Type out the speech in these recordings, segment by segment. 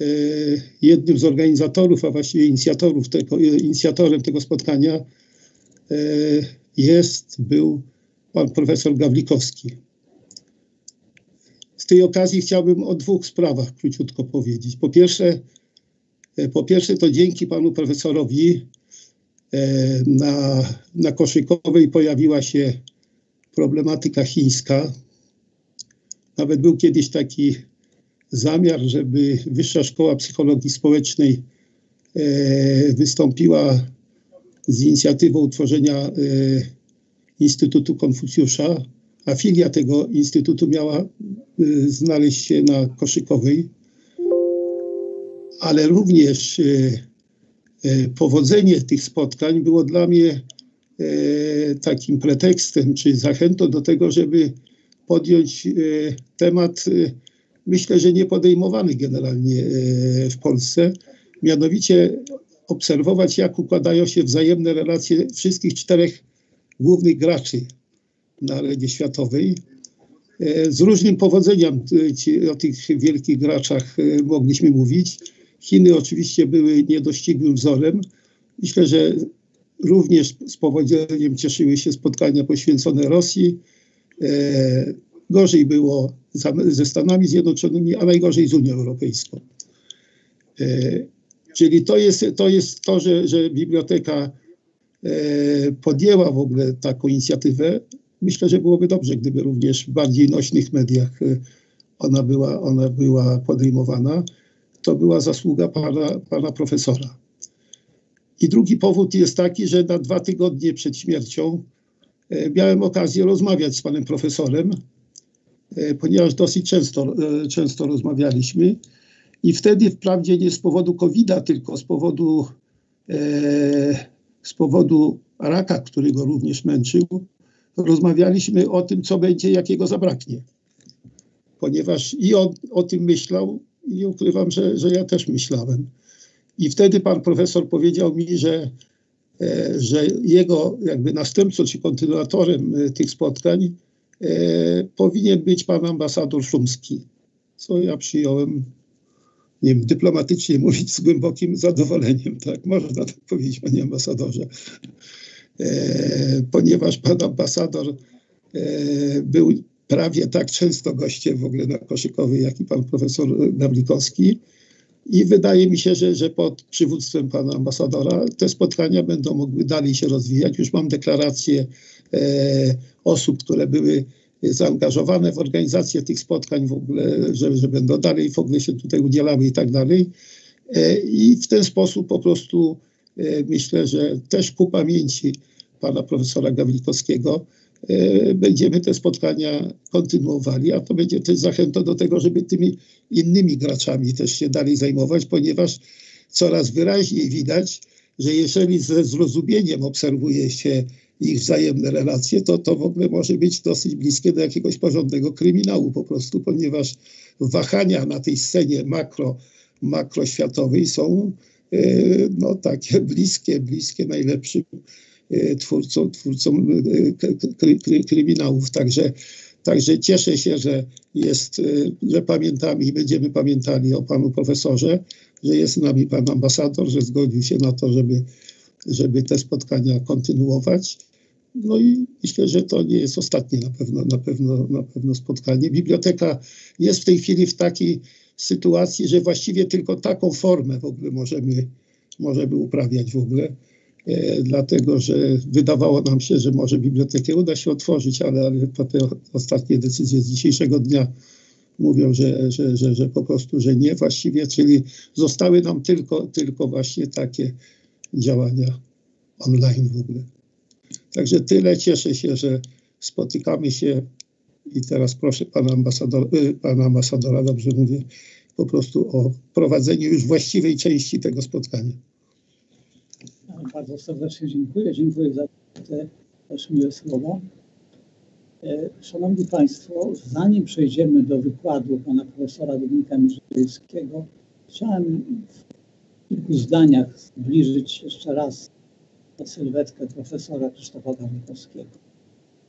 jednym z organizatorów, a właściwie inicjatorem tego spotkania był pan profesor Gawlikowski. Z tej okazji chciałbym o dwóch sprawach króciutko powiedzieć. Po pierwsze to dzięki panu profesorowi na Koszykowej pojawiła się problematyka chińska. Nawet był kiedyś taki zamiar, żeby Wyższa Szkoła Psychologii Społecznej wystąpiła z inicjatywą utworzenia Instytutu Konfucjusza, a filia tego instytutu miała znaleźć się na Koszykowej, ale również powodzenie tych spotkań było dla mnie takim pretekstem czy zachętą do tego, żeby podjąć temat, myślę, że niepodejmowany generalnie w Polsce, mianowicie obserwować, jak układają się wzajemne relacje wszystkich czterech głównych graczy na arenie światowej. Z różnym powodzeniem o tych wielkich graczach mogliśmy mówić. Chiny oczywiście były niedościgłym wzorem. Myślę, że również z powodzeniem cieszyły się spotkania poświęcone Rosji. Gorzej było ze Stanami Zjednoczonymi, a najgorzej z Unią Europejską. Czyli to jest to, że biblioteka podjęła w ogóle taką inicjatywę. Myślę, że byłoby dobrze, gdyby również w bardziej nośnych mediach ona była podejmowana. To była zasługa pana profesora. I drugi powód jest taki, że na 2 tygodnie przed śmiercią miałem okazję rozmawiać z panem profesorem, ponieważ dosyć często rozmawialiśmy. I wtedy wprawdzie nie z powodu COVID-a, tylko z powodu raka, który go również męczył, rozmawialiśmy o tym, co będzie, jakiego zabraknie. Ponieważ i on o tym myślał, i nie ukrywam, że ja też myślałem. I wtedy pan profesor powiedział mi, że jego jakby następcą czy kontynuatorem tych spotkań powinien być pan ambasador Szumski, co ja przyjąłem, nie wiem, dyplomatycznie mówić, z głębokim zadowoleniem, tak, można tak powiedzieć, panie ambasadorze. Ponieważ pan ambasador był prawie tak często gościem w ogóle na Koszykowej, jak i pan profesor Gawlikowski. I wydaje mi się, że pod przywództwem pana ambasadora te spotkania będą mogły dalej się rozwijać. Już mam deklaracje osób, które były zaangażowane w organizację tych spotkań w ogóle, że będą dalej w ogóle się tutaj udzielały i tak dalej. I w ten sposób po prostu myślę, że też ku pamięci pana profesora Gawlikowskiego będziemy te spotkania kontynuowali, a to będzie też zachętą do tego, żeby tymi innymi graczami też się dalej zajmować, ponieważ coraz wyraźniej widać, że jeżeli ze zrozumieniem obserwuje się ich wzajemne relacje, to w ogóle może być dosyć bliskie do jakiegoś porządnego kryminału po prostu, ponieważ wahania na tej scenie makroświatowej są no, takie bliskie najlepszym twórcom kryminałów. Także cieszę się, że pamiętamy i będziemy pamiętali o panu profesorze, że jest z nami pan ambasador, że zgodził się na to, żeby te spotkania kontynuować. No i myślę, że to nie jest ostatnie na pewno spotkanie. Biblioteka jest w tej chwili w takiej sytuacji, że właściwie tylko taką formę w ogóle możemy uprawiać w ogóle. Dlatego, że wydawało nam się, że może bibliotekę uda się otworzyć, ale te ostatnie decyzje z dzisiejszego dnia mówią, że po prostu, że nie właściwie, czyli zostały nam tylko właśnie takie działania online w ogóle. Także tyle, cieszę się, że spotykamy się i teraz proszę pana ambasadora, dobrze mówię, po prostu o prowadzenie już właściwej części tego spotkania. Bardzo serdecznie dziękuję. Dziękuję za te też miłe słowa. Szanowni Państwo, zanim przejdziemy do wykładu pana profesora Dominika Mierzejewskiego, chciałem w kilku zdaniach zbliżyć jeszcze raz sylwetkę profesora Krzysztofa Gawlikowskiego.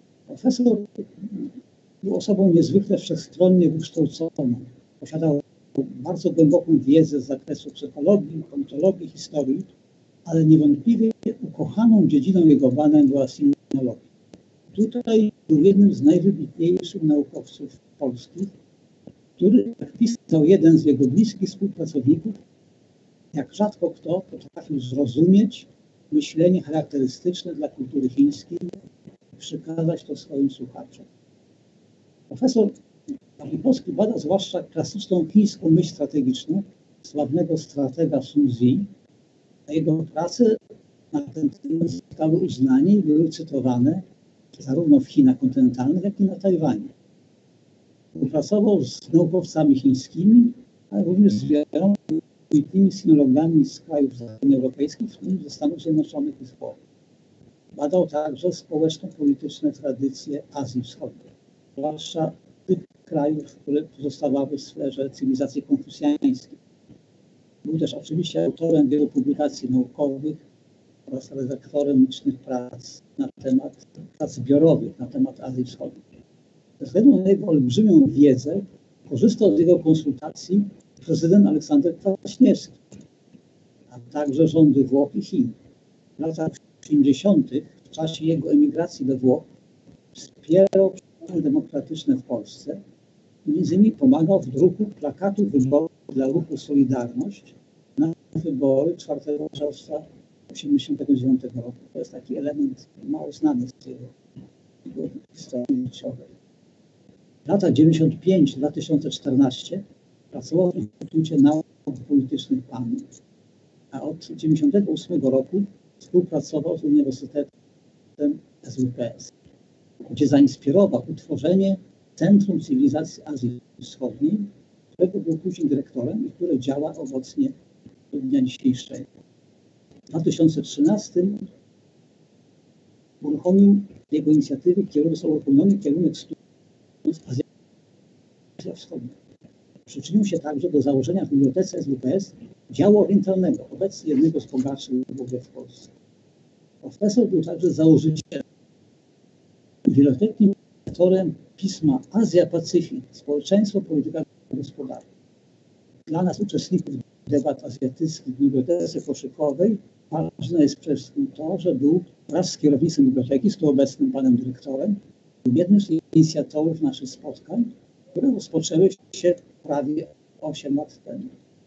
Profesor był osobą niezwykle wszechstronnie wykształconą. Posiadał bardzo głęboką wiedzę z zakresu psychologii, politologii, historii, ale niewątpliwie ukochaną dziedziną jego badań była sinologia. Tutaj był jednym z najwybitniejszych naukowców polskich, który, jak pisał jeden z jego bliskich współpracowników, jak rzadko kto potrafił zrozumieć myślenie charakterystyczne dla kultury chińskiej i przekazać to swoim słuchaczom. Profesor Gawlikowski bada zwłaszcza klasyczną chińską myśl strategiczną sławnego stratega Sun Tzu, a jego prace na ten temat zostały uznane i były cytowane zarówno w Chinach kontynentalnych, jak i na Tajwanie. Współpracował z naukowcami chińskimi, ale również z wieloma wybitnymi sinologami z krajów zachodnioeuropejskich, w tym ze Stanów Zjednoczonych i z Włoch. Badał także społeczno-polityczne tradycje Azji Wschodniej, zwłaszcza tych krajów, które pozostawały w sferze cywilizacji konfucjańskiej. Był też oczywiście autorem wielu publikacji naukowych oraz redaktorem licznych prac zbiorowych na temat Azji Wschodniej. Ze względu na jego olbrzymią wiedzę korzystał z jego konsultacji prezydent Aleksander Kwaśniewski, a także rządy Włoch i Chin. W latach 50. w czasie jego emigracji do Włoch wspierał przemiany demokratyczne w Polsce i między innymi pomagał w druku plakatów wyborów dla ruchu Solidarność na wybory 4 czerwca 1989 roku. To jest taki element mało znany z jego historii życiowej. W latach 95-2014 pracował w Instytucie Nauk Politycznych PAN, a od 1998 roku współpracował z Uniwersytetem SWPS, gdzie zainspirował utworzenie Centrum Cywilizacji Azji Wschodniej, którego był później dyrektorem i które działa obecnie do dnia dzisiejszego. W 2013 uruchomił jego inicjatywy, został uruchomiony kierunek studiów Azja Wschodnia. Przyczynił się także do założenia w bibliotece SWPS działu orientalnego, obecnie jednego z bogatszych w ogóle w Polsce. Profesor był także założycielem i wieloletnim autorem pisma Azja-Pacyfik, Społeczeństwo, Polityka Gospodarka. Dla nas, uczestników debat azjatyckich w bibliotece koszykowej, ważne jest przede wszystkim to, że był wraz z kierownictwem biblioteki, z obecnym panem dyrektorem, był jednym z inicjatorów naszych spotkań, które rozpoczęły się prawie 8 lat temu.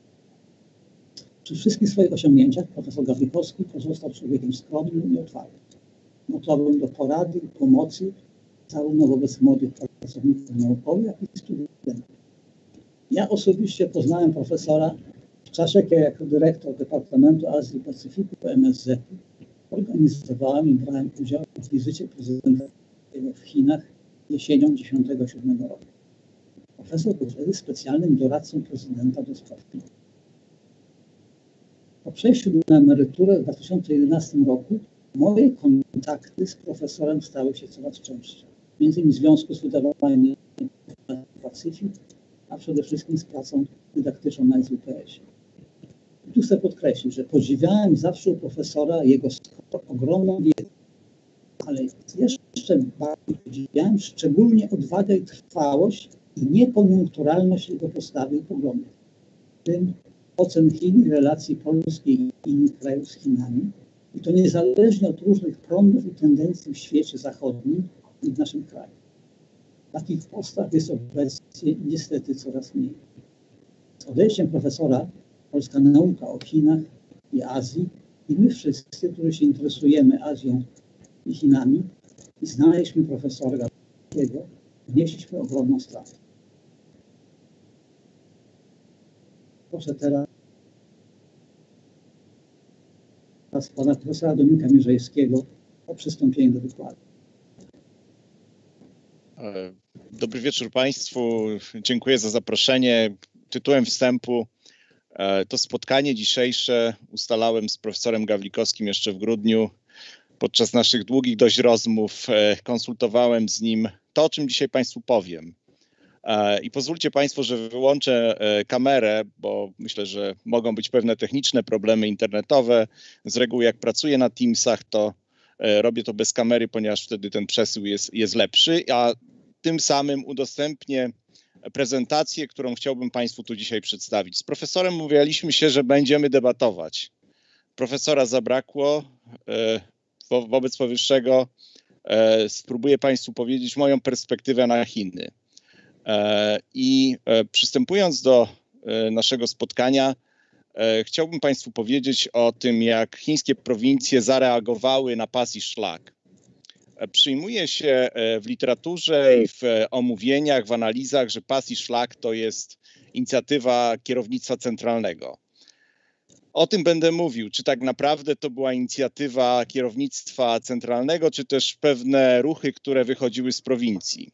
Przy wszystkich swoich osiągnięciach profesor Gawlikowski pozostał człowiekiem skromnym i otwartym, gotowym do porady i pomocy zarówno wobec młodych pracowników naukowych, jak i studentów. Ja osobiście poznałem profesora w czasie, kiedy jako dyrektor Departamentu Azji i Pacyfiku MSZ organizowałem i brałem udział w wizycie prezydenta w Chinach jesienią 1997 roku. Profesor był wtedy specjalnym doradcą prezydenta do spraw Chin. Po przejściu na emeryturę w 2011 roku moje kontakty z profesorem stały się coraz częstsze. Między innymi w związku z wydawaniem Pacyfik, a przede wszystkim z pracą dydaktyczną na SWPS. I tu chcę podkreślić, że podziwiałem zawsze u profesora jego ogromną wiedzę, ale jeszcze bardziej podziwiałem szczególnie odwagę i trwałość i niekoniunkturalność jego postawy i poglądów. W tym ocen Chin i relacji polskiej i innych krajów z Chinami, i to niezależnie od różnych prądów i tendencji w świecie zachodnim i w naszym kraju. Takich postaw jest obecnie niestety coraz mniej. Z odejściem profesora polska nauka o Chinach i Azji i my wszyscy, którzy się interesujemy Azją i Chinami i znaleźliśmy profesora Gawlikowskiego, wnieśliśmy ogromną stratę. Proszę teraz pana profesora Dominika Mierzejskiego o przystąpienie do wykładu. Dobry wieczór Państwu. Dziękuję za zaproszenie. Tytułem wstępu to spotkanie dzisiejsze ustalałem z profesorem Gawlikowskim jeszcze w grudniu. Podczas naszych długich dość rozmów konsultowałem z nim to, o czym dzisiaj Państwu powiem. I pozwólcie Państwo, że wyłączę kamerę, bo myślę, że mogą być pewne techniczne problemy internetowe. Z reguły jak pracuję na Teamsach, to robię to bez kamery, ponieważ wtedy ten przesył jest lepszy, a tym samym udostępnię prezentację, którą chciałbym Państwu tu dzisiaj przedstawić. Z profesorem umawialiśmy się, że będziemy debatować. Profesora zabrakło. Wobec powyższego spróbuję Państwu powiedzieć moją perspektywę na Chiny. I przystępując do naszego spotkania, chciałbym Państwu powiedzieć o tym, jak chińskie prowincje zareagowały na pas i szlak. Przyjmuje się w literaturze i w omówieniach, w analizach, że pas i szlak to jest inicjatywa kierownictwa centralnego. O tym będę mówił, czy tak naprawdę to była inicjatywa kierownictwa centralnego, czy też pewne ruchy, które wychodziły z prowincji.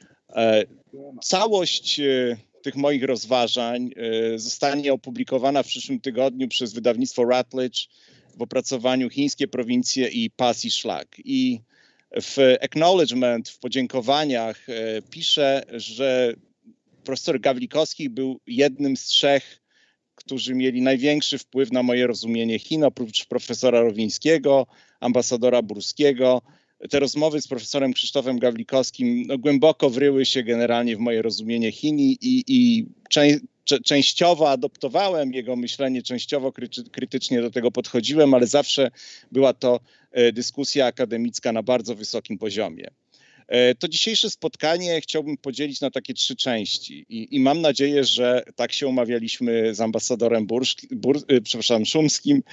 Całość tych moich rozważań zostanie opublikowana w przyszłym tygodniu przez wydawnictwo Routledge w opracowaniu Chińskie prowincje i pas i szlak. I w acknowledgement, w podziękowaniach pisze, że profesor Gawlikowski był jednym z 3, którzy mieli największy wpływ na moje rozumienie Chin, oprócz profesora Rowińskiego, ambasadora Burskiego. Te rozmowy z profesorem Krzysztofem Gawlikowskim głęboko wryły się generalnie w moje rozumienie Chin i częściowo adoptowałem jego myślenie, częściowo krytycznie do tego podchodziłem, ale zawsze była to dyskusja akademicka na bardzo wysokim poziomie. To dzisiejsze spotkanie chciałbym podzielić na takie 3 części i mam nadzieję, że tak się umawialiśmy z ambasadorem Szumskim,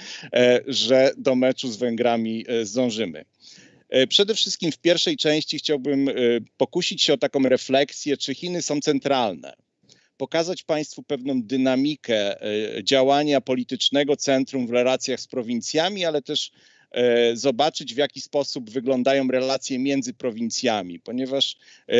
że do meczu z Węgrami zdążymy. Przede wszystkim w pierwszej części chciałbym pokusić się o taką refleksję, czy Chiny są centralne. Pokazać Państwu pewną dynamikę działania politycznego centrum w relacjach z prowincjami, ale też zobaczyć, w jaki sposób wyglądają relacje między prowincjami, ponieważ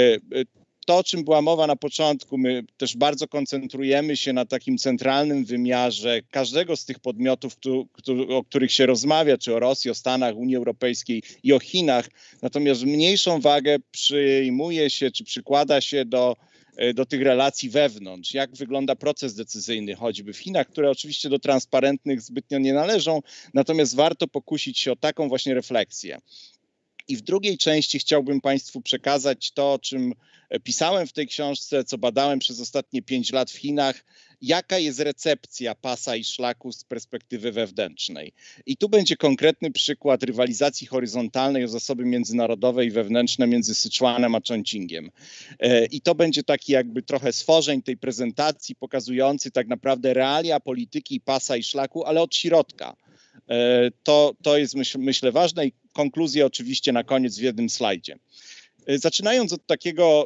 to, o czym była mowa na początku, my też bardzo koncentrujemy się na takim centralnym wymiarze każdego z tych podmiotów, o których się rozmawia, czy o Rosji, o Stanach, Unii Europejskiej i o Chinach, natomiast mniejszą wagę przyjmuje się, czy przykłada się do tych relacji wewnątrz, jak wygląda proces decyzyjny choćby w Chinach, które oczywiście do transparentnych zbytnio nie należą, natomiast warto pokusić się o taką właśnie refleksję. I w drugiej części chciałbym Państwu przekazać to, o czym pisałem w tej książce, co badałem przez ostatnie 5 lat w Chinach, jaka jest recepcja pasa i szlaku z perspektywy wewnętrznej. I tu będzie konkretny przykład rywalizacji horyzontalnej o zasoby międzynarodowe i wewnętrzne między Syczuanem a Chongqingiem. I to będzie taki jakby trochę stworzeń tej prezentacji pokazujący tak naprawdę realia polityki pasa i szlaku, ale od środka. To jest myślę ważne i konkluzję oczywiście na koniec w jednym slajdzie. Zaczynając od takiego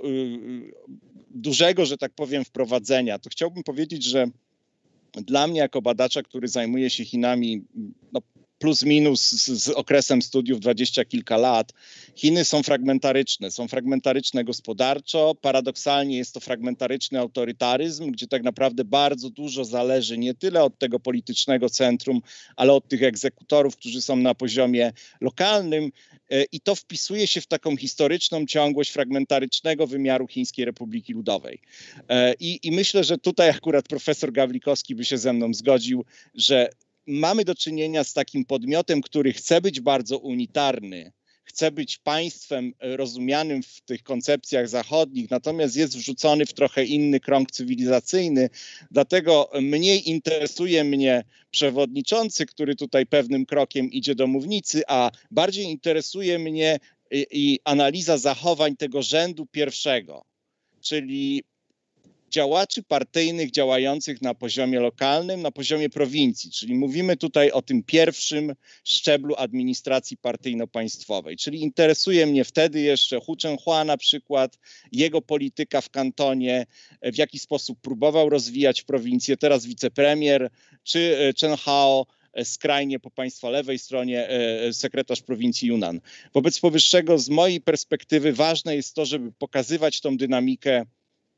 dużego, że tak powiem, wprowadzenia, to chciałbym powiedzieć, że dla mnie jako badacza, który zajmuje się Chinami plus minus z okresem studiów 20 kilka lat, Chiny są fragmentaryczne gospodarczo, paradoksalnie jest to fragmentaryczny autorytaryzm, gdzie tak naprawdę bardzo dużo zależy nie tyle od tego politycznego centrum, ale od tych egzekutorów, którzy są na poziomie lokalnym i to wpisuje się w taką historyczną ciągłość fragmentarycznego wymiaru Chińskiej Republiki Ludowej. I myślę, że tutaj akurat profesor Gawlikowski by się ze mną zgodził, że mamy do czynienia z takim podmiotem, który chce być bardzo unitarny, chce być państwem rozumianym w tych koncepcjach zachodnich, natomiast jest wrzucony w trochę inny krąg cywilizacyjny. Dlatego mniej interesuje mnie przewodniczący, który tutaj pewnym krokiem idzie do mównicy, a bardziej interesuje mnie i analiza zachowań tego rzędu pierwszego, czyli działaczy partyjnych działających na poziomie lokalnym, na poziomie prowincji, czyli mówimy tutaj o tym pierwszym szczeblu administracji partyjno-państwowej, czyli interesuje mnie wtedy jeszcze Hu Chenhua na przykład, jego polityka w kantonie, w jaki sposób próbował rozwijać prowincję, teraz wicepremier, czy Chen Hao, skrajnie po państwa lewej stronie sekretarz prowincji Yunnan. Wobec powyższego z mojej perspektywy ważne jest to, żeby pokazywać tą dynamikę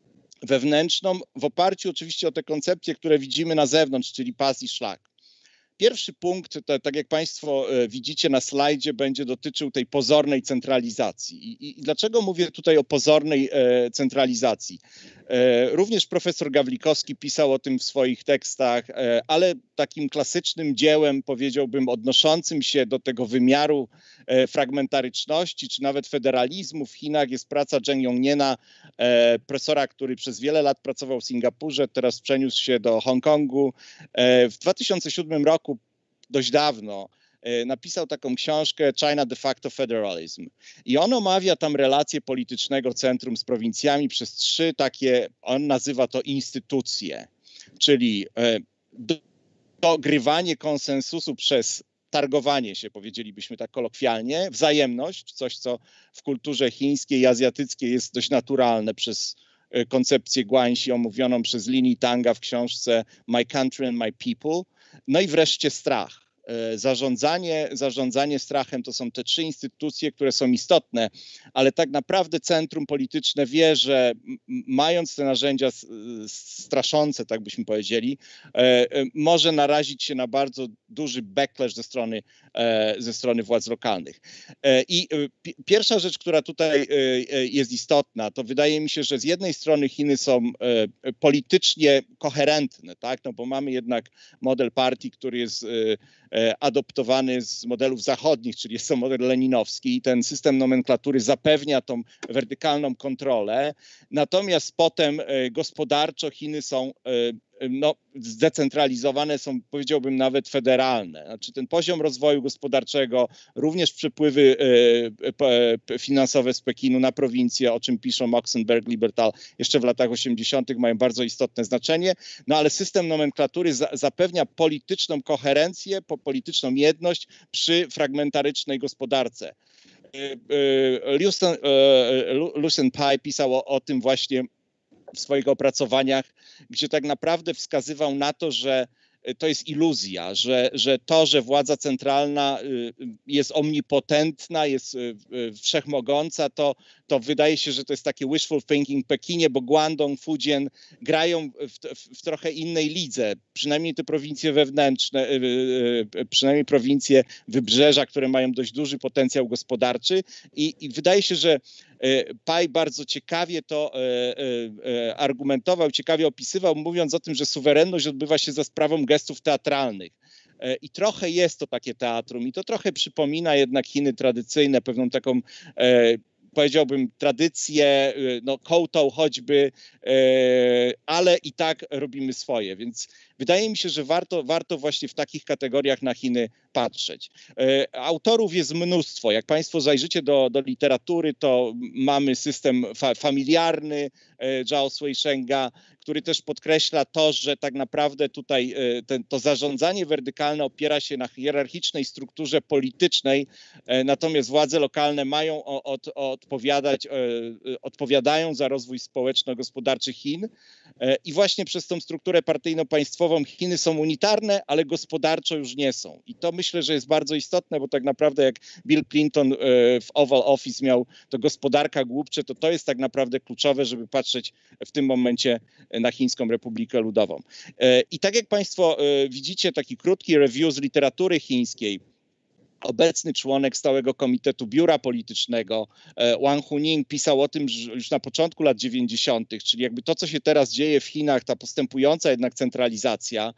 wewnętrzną w oparciu oczywiście o te koncepcje, które widzimy na zewnątrz, czyli pas i szlak. Pierwszy punkt, tak jak Państwo widzicie na slajdzie, będzie dotyczył tej pozornej centralizacji. I dlaczego mówię tutaj o pozornej centralizacji? Również profesor Gawlikowski pisał o tym w swoich tekstach, ale takim klasycznym dziełem, powiedziałbym, odnoszącym się do tego wymiaru fragmentaryczności, czy nawet federalizmu w Chinach jest praca Zheng Yongniena, profesora, który przez wiele lat pracował w Singapurze, teraz przeniósł się do Hongkongu. W 2007 roku, dość dawno, napisał taką książkę China de facto Federalism i on omawia tam relacje politycznego centrum z prowincjami przez 3 takie, on nazywa to instytucje, czyli dogrywanie konsensusu przez targowanie się, powiedzielibyśmy tak kolokwialnie, wzajemność, coś co w kulturze chińskiej i azjatyckiej jest dość naturalne przez koncepcję Guanxi omówioną przez Lin Tanga w książce My Country and My People, no i wreszcie strach. Zarządzanie strachem to są te 3 instytucje, które są istotne, ale tak naprawdę centrum polityczne wie, że mając te narzędzia straszące, tak byśmy powiedzieli, może narazić się na bardzo duży backlash ze strony władz lokalnych. I pierwsza rzecz, która tutaj jest istotna, to wydaje mi się, że z jednej strony Chiny są politycznie koherentne, tak? No bo mamy jednak model partii, który jest adoptowany z modelów zachodnich, czyli jest to model leninowski i ten system nomenklatury zapewnia tą wertykalną kontrolę, natomiast potem gospodarczo Chiny są zdecentralizowane, są, powiedziałbym, nawet federalne. Znaczy ten poziom rozwoju gospodarczego, również przepływy finansowe z Pekinu na prowincje, o czym piszą Oxenberg, Libertal, jeszcze w latach 80. mają bardzo istotne znaczenie, no ale system nomenklatury zapewnia polityczną koherencję, polityczną jedność przy fragmentarycznej gospodarce. Lucian Pye pisał o tym właśnie w swoich opracowaniach, gdzie tak naprawdę wskazywał na to, że to jest iluzja, że to, że władza centralna jest omnipotentna, jest wszechmogąca, to wydaje się, że to jest takie wishful thinking w Pekinie, bo Guangdong, Fujian grają w trochę innej lidze, przynajmniej te prowincje wewnętrzne, przynajmniej prowincje wybrzeża, które mają dość duży potencjał gospodarczy i wydaje się, że Pye bardzo ciekawie to argumentował, ciekawie opisywał, mówiąc o tym, że suwerenność odbywa się za sprawą gestów teatralnych. I trochę jest to takie teatrum i to trochę przypomina jednak Chiny tradycyjne, pewną taką powiedziałbym tradycję, no kołtą choćby, ale i tak robimy swoje, więc wydaje mi się, że warto właśnie w takich kategoriach na Chiny patrzeć. Autorów jest mnóstwo. Jak Państwo zajrzycie do literatury, to mamy system familiarny Zhao Shuishenga, który też podkreśla to, że tak naprawdę tutaj to zarządzanie wertykalne opiera się na hierarchicznej strukturze politycznej, natomiast władze lokalne mają odpowiadają za rozwój społeczno-gospodarczy Chin i właśnie przez tą strukturę partyjno-państwową Chiny są unitarne, ale gospodarczo już nie są. I to myślę, że jest bardzo istotne, bo tak naprawdę jak Bill Clinton w Oval Office miał to gospodarka głupcze, to jest tak naprawdę kluczowe, żeby patrzeć w tym momencie na Chińską Republikę Ludową. I tak jak Państwo widzicie, taki krótki review z literatury chińskiej. Obecny członek Stałego Komitetu Biura Politycznego Wang Huning pisał o tym że już na początku lat 90., czyli jakby to, co się teraz dzieje w Chinach, ta postępująca jednak centralizacja,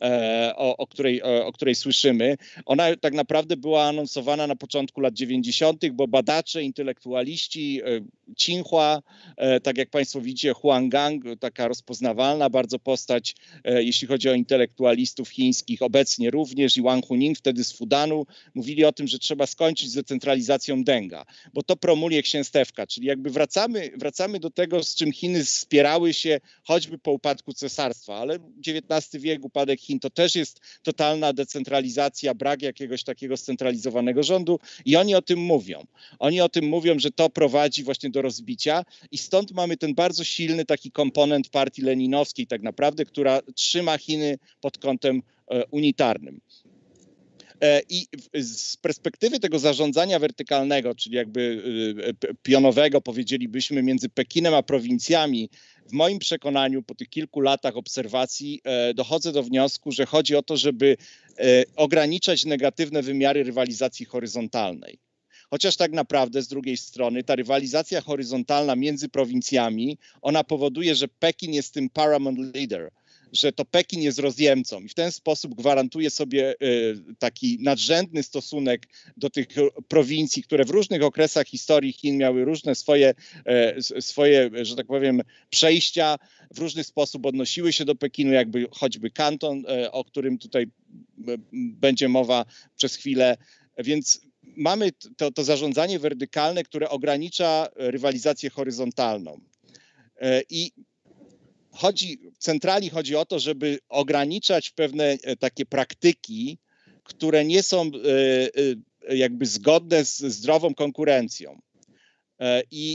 o której słyszymy, ona tak naprawdę była anonsowana na początku lat 90., bo badacze, intelektualiści, Tsinghua, tak jak Państwo widzicie, Huang Gang, taka rozpoznawalna bardzo postać, jeśli chodzi o intelektualistów chińskich, obecnie również i Wang Huning, wtedy z Fudanu, mówili o tym, że trzeba skończyć z decentralizacją Denga, bo to promuluje księstewka, czyli jakby wracamy do tego, z czym Chiny spierały się choćby po upadku cesarstwa, ale XIX wiek, upadek Chin to też jest totalna decentralizacja, brak jakiegoś takiego scentralizowanego rządu i oni o tym mówią. Oni o tym mówią, że to prowadzi właśnie do rozbicia i stąd mamy ten bardzo silny taki komponent partii leninowskiej tak naprawdę, która trzyma Chiny pod kątem unitarnym. I z perspektywy tego zarządzania wertykalnego, czyli jakby pionowego, powiedzielibyśmy, między Pekinem a prowincjami, w moim przekonaniu po tych kilku latach obserwacji dochodzę do wniosku, że chodzi o to, żeby ograniczać negatywne wymiary rywalizacji horyzontalnej. Chociaż tak naprawdę z drugiej strony ta rywalizacja horyzontalna między prowincjami, ona powoduje, że Pekin jest tym paramount leader, że to Pekin jest rozjemcą i w ten sposób gwarantuje sobie taki nadrzędny stosunek do tych prowincji, które w różnych okresach historii Chin miały różne swoje, że tak powiem, przejścia, w różny sposób odnosiły się do Pekinu, jakby choćby Kanton, o którym tutaj będzie mowa przez chwilę, więc mamy to zarządzanie wertykalne, które ogranicza rywalizację horyzontalną. I centralnie chodzi o to, żeby ograniczać pewne takie praktyki, które nie są jakby zgodne z zdrową konkurencją. I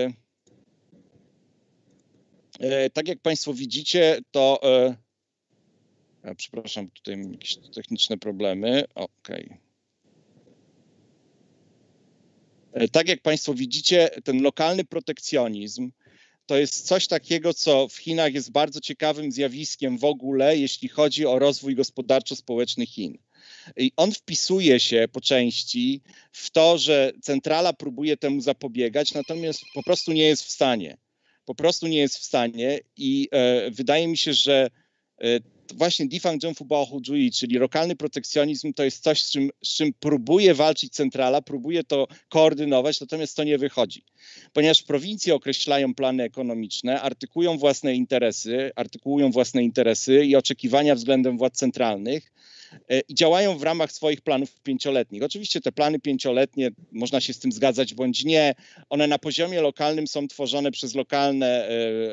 tak jak Państwo widzicie, to przepraszam, tutaj mam jakieś techniczne problemy. Okej. Tak jak Państwo widzicie, ten lokalny protekcjonizm to jest coś takiego, co w Chinach jest bardzo ciekawym zjawiskiem w ogóle, jeśli chodzi o rozwój gospodarczo-społeczny Chin. I on wpisuje się po części w to, że centrala próbuje temu zapobiegać, natomiast po prostu nie jest w stanie. Po prostu nie jest w stanie i wydaje mi się, że właśnie Difangzhong Fubaohuzhui, czyli lokalny protekcjonizm, to jest coś, z czym próbuje walczyć centrala, próbuje to koordynować, natomiast to nie wychodzi. Ponieważ prowincje określają plany ekonomiczne, artykułują własne interesy i oczekiwania względem władz centralnych i działają w ramach swoich planów 5-letnich. Oczywiście te plany 5-letnie, można się z tym zgadzać bądź nie, one na poziomie lokalnym są tworzone przez lokalne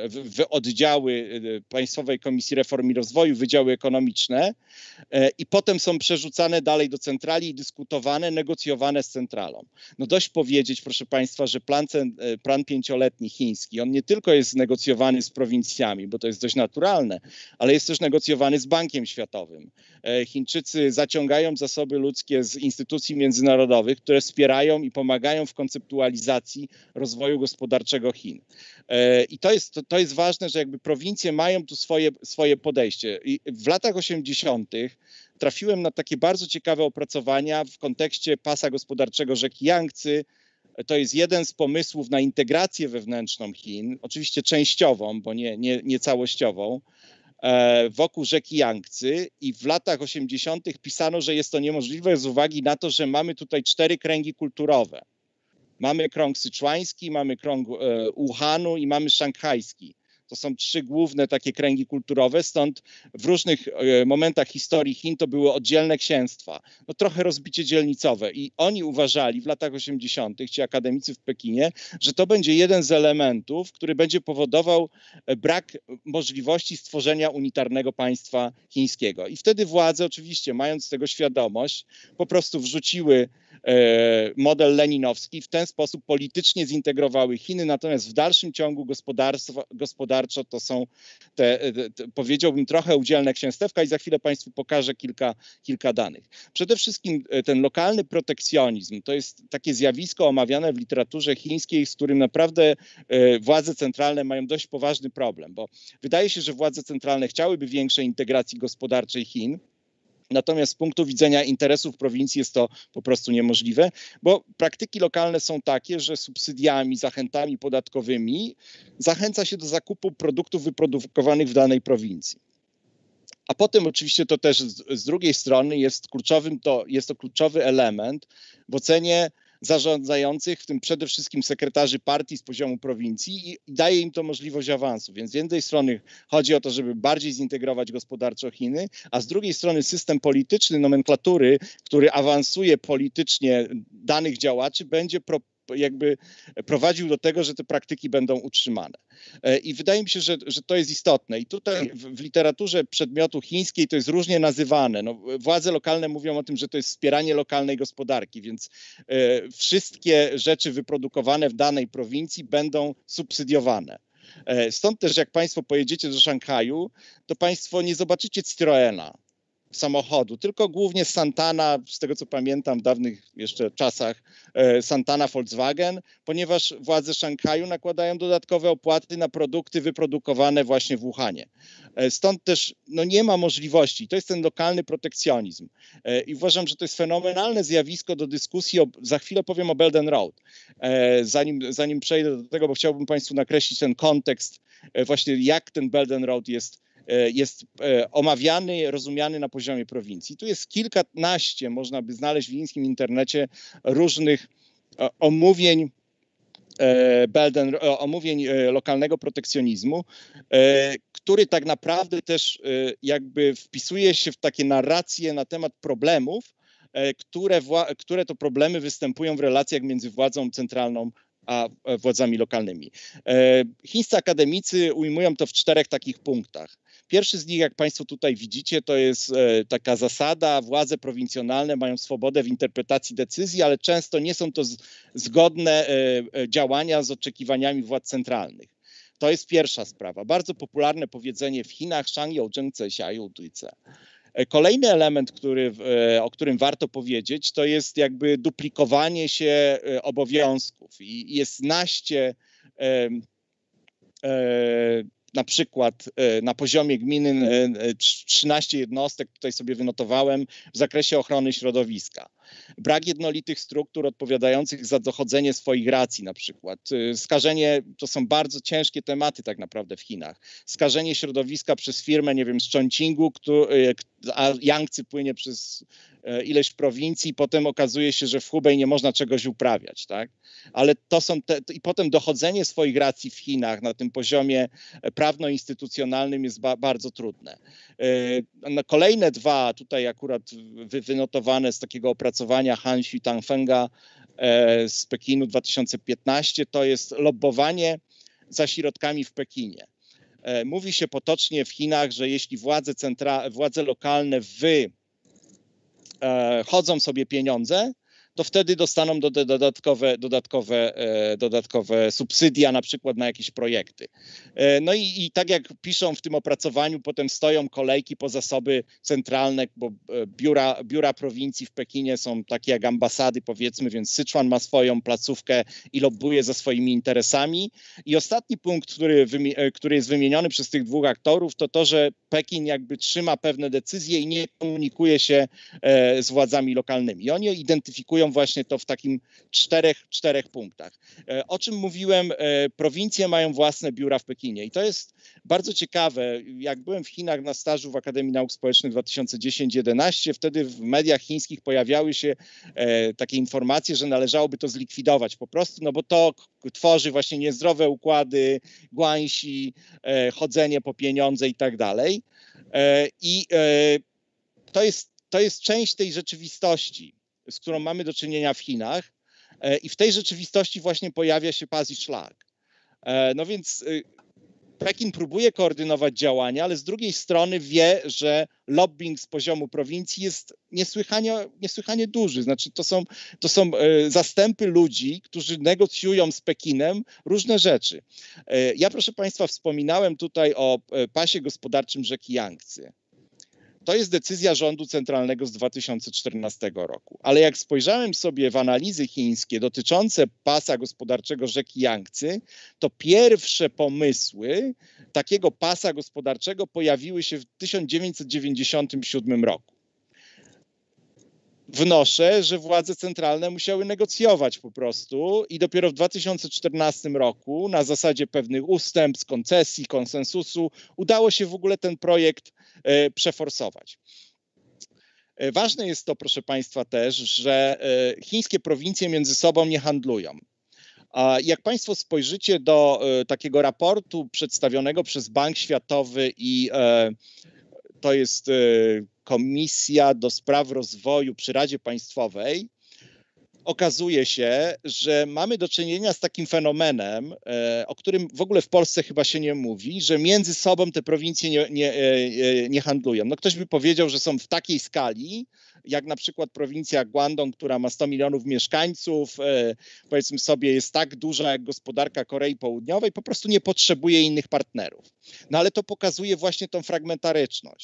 oddziały Państwowej Komisji Reform i Rozwoju, wydziały ekonomiczne i potem są przerzucane dalej do centrali i dyskutowane, negocjowane z centralą. No dość powiedzieć, proszę Państwa, że plan 5-letni chiński, on nie tylko jest negocjowany z prowincjami, bo to jest dość naturalne, ale jest też negocjowany z Bankiem Światowym. Chińczycy zaciągają zasoby ludzkie z instytucji międzynarodowych, które wspierają i pomagają w konceptualizacji rozwoju gospodarczego Chin. I to jest ważne, że jakby prowincje mają tu swoje podejście. I w latach 80. trafiłem na takie bardzo ciekawe opracowania w kontekście pasa gospodarczego rzeki Jangtzy. To jest jeden z pomysłów na integrację wewnętrzną Chin, oczywiście częściową, bo nie całościową, wokół rzeki Jangtzy i w latach 80. pisano, że jest to niemożliwe z uwagi na to, że mamy tutaj 4 kręgi kulturowe. Mamy krąg syczuański, mamy krąg Wuhanu i mamy szanghajski. To są 3 główne takie kręgi kulturowe, stąd w różnych momentach historii Chin to były oddzielne księstwa. No trochę rozbicie dzielnicowe i oni uważali w latach 80., ci akademicy w Pekinie, że to będzie jeden z elementów, który będzie powodował brak możliwości stworzenia unitarnego państwa chińskiego. I wtedy władze oczywiście, mając z tego świadomość, po prostu wrzuciły model leninowski, w ten sposób politycznie zintegrowały Chiny, natomiast w dalszym ciągu gospodarczo to są powiedziałbym trochę udzielne księstewka i za chwilę Państwu pokażę kilka danych. Przede wszystkim ten lokalny protekcjonizm to jest takie zjawisko omawiane w literaturze chińskiej, z którym naprawdę władze centralne mają dość poważny problem, bo wydaje się, że władze centralne chciałyby większej integracji gospodarczej Chin, natomiast z punktu widzenia interesów prowincji jest to po prostu niemożliwe, bo praktyki lokalne są takie, że subsydiami, zachętami podatkowymi zachęca się do zakupu produktów wyprodukowanych w danej prowincji. A potem oczywiście to też z drugiej strony jest to kluczowy element w ocenie zarządzających, w tym przede wszystkim sekretarzy partii z poziomu prowincji i daje im to możliwość awansu. Więc z jednej strony chodzi o to, żeby bardziej zintegrować gospodarczo Chiny, a z drugiej strony system polityczny, nomenklatury, który awansuje politycznie danych działaczy, będzie jakby prowadził do tego, że te praktyki będą utrzymane. I wydaje mi się, że to jest istotne. I tutaj w literaturze przedmiotu chińskiej to jest różnie nazywane. No, władze lokalne mówią o tym, że to jest wspieranie lokalnej gospodarki, więc wszystkie rzeczy wyprodukowane w danej prowincji będą subsydiowane. Stąd też jak Państwo pojedziecie do Szanghaju, to Państwo nie zobaczycie Citroena. samochodu, tylko głównie Santana, z tego co pamiętam w dawnych jeszcze czasach, Santana Volkswagen, ponieważ władze Szanghaju nakładają dodatkowe opłaty na produkty wyprodukowane właśnie w Wuhanie. Stąd też nie ma możliwości, to jest ten lokalny protekcjonizm i uważam, że to jest fenomenalne zjawisko do dyskusji, za chwilę powiem o Belt and Road. Zanim przejdę do tego, bo chciałbym Państwu nakreślić ten kontekst właśnie jak ten Belt and Road jest omawiany, rozumiany na poziomie prowincji. Tu jest kilkanaście, można by znaleźć w chińskim internecie, różnych omówień lokalnego protekcjonizmu, który tak naprawdę też jakby wpisuje się w takie narracje na temat problemów, które to problemy występują w relacjach między władzą centralną a władzami lokalnymi. Chińscy akademicy ujmują to w 4 takich punktach. Pierwszy z nich, jak Państwo tutaj widzicie, to jest taka zasada, władze prowincjonalne mają swobodę w interpretacji decyzji, ale często nie są to zgodne działania z oczekiwaniami władz centralnych. To jest pierwsza sprawa. Bardzo popularne powiedzenie w Chinach, Shang you zheng ze, xia you dui ze. Kolejny element, o którym warto powiedzieć, to jest jakby duplikowanie się obowiązków i jest naście na przykład na poziomie gminy 13 jednostek, tutaj sobie wynotowałem, w zakresie ochrony środowiska. Brak jednolitych struktur odpowiadających za dochodzenie swoich racji na przykład. Skażenie, to są bardzo ciężkie tematy tak naprawdę w Chinach. Skażenie środowiska przez firmę, nie wiem, z Chongqingu, a Yangtze płynie przez ileś prowincji, potem okazuje się, że w Hubei nie można czegoś uprawiać, tak? Ale to są i potem dochodzenie swoich racji w Chinach na tym poziomie prawno-instytucjonalnym jest bardzo trudne. Kolejne 2, tutaj akurat wynotowane z takiego opracowania Han Xu Tangfenga z Pekinu 2015, to jest lobbowanie za środkami w Pekinie. Mówi się potocznie w Chinach, że jeśli władze lokalne chodzą sobie pieniądze, to wtedy dostaną dodatkowe subsydia na przykład na jakieś projekty. No i tak jak piszą w tym opracowaniu, potem stoją kolejki po zasoby centralne, bo biura prowincji w Pekinie są takie jak ambasady, powiedzmy, więc Syczuan ma swoją placówkę i lobbuje za swoimi interesami. I ostatni punkt, który jest wymieniony przez tych 2 aktorów, to to, że Pekin jakby trzyma pewne decyzje i nie komunikuje się z władzami lokalnymi. I oni identyfikują właśnie to w takim 4 punktach. O czym mówiłem, prowincje mają własne biura w Pekinie i to jest bardzo ciekawe. Jak byłem w Chinach na stażu w Akademii Nauk Społecznych 2010-11, wtedy w mediach chińskich pojawiały się takie informacje, że należałoby to zlikwidować po prostu, no bo to tworzy właśnie niezdrowe układy, guanxi, chodzenie po pieniądze i tak dalej. I to jest część tej rzeczywistości, z którą mamy do czynienia w Chinach i w tej rzeczywistości właśnie pojawia się pas i szlak. No więc Pekin próbuje koordynować działania, ale z drugiej strony wie, że lobbying z poziomu prowincji jest niesłychanie duży. Znaczy to są zastępy ludzi, którzy negocjują z Pekinem różne rzeczy. Ja, proszę Państwa, wspominałem tutaj o pasie gospodarczym rzeki Yangtze. To jest decyzja rządu centralnego z 2014 roku. Ale jak spojrzałem sobie w analizy chińskie dotyczące pasa gospodarczego rzeki Yangtze, to pierwsze pomysły takiego pasa gospodarczego pojawiły się w 1997 roku. Wnoszę, że władze centralne musiały negocjować po prostu i dopiero w 2014 roku na zasadzie pewnych ustępstw, koncesji, konsensusu udało się w ogóle ten projekt przeforsować. Ważne jest to, proszę Państwa, też, że chińskie prowincje między sobą nie handlują. Jak Państwo spojrzycie do takiego raportu przedstawionego przez Bank Światowy i to jest Komisja do Spraw Rozwoju przy Radzie Państwowej, okazuje się, że mamy do czynienia z takim fenomenem, o którym w ogóle w Polsce chyba się nie mówi, że między sobą te prowincje nie handlują. No ktoś by powiedział, że są w takiej skali, jak na przykład prowincja Guangdong, która ma 100 milionów mieszkańców, powiedzmy sobie jest tak duża jak gospodarka Korei Południowej, po prostu nie potrzebuje innych partnerów. No ale to pokazuje właśnie tą fragmentaryczność.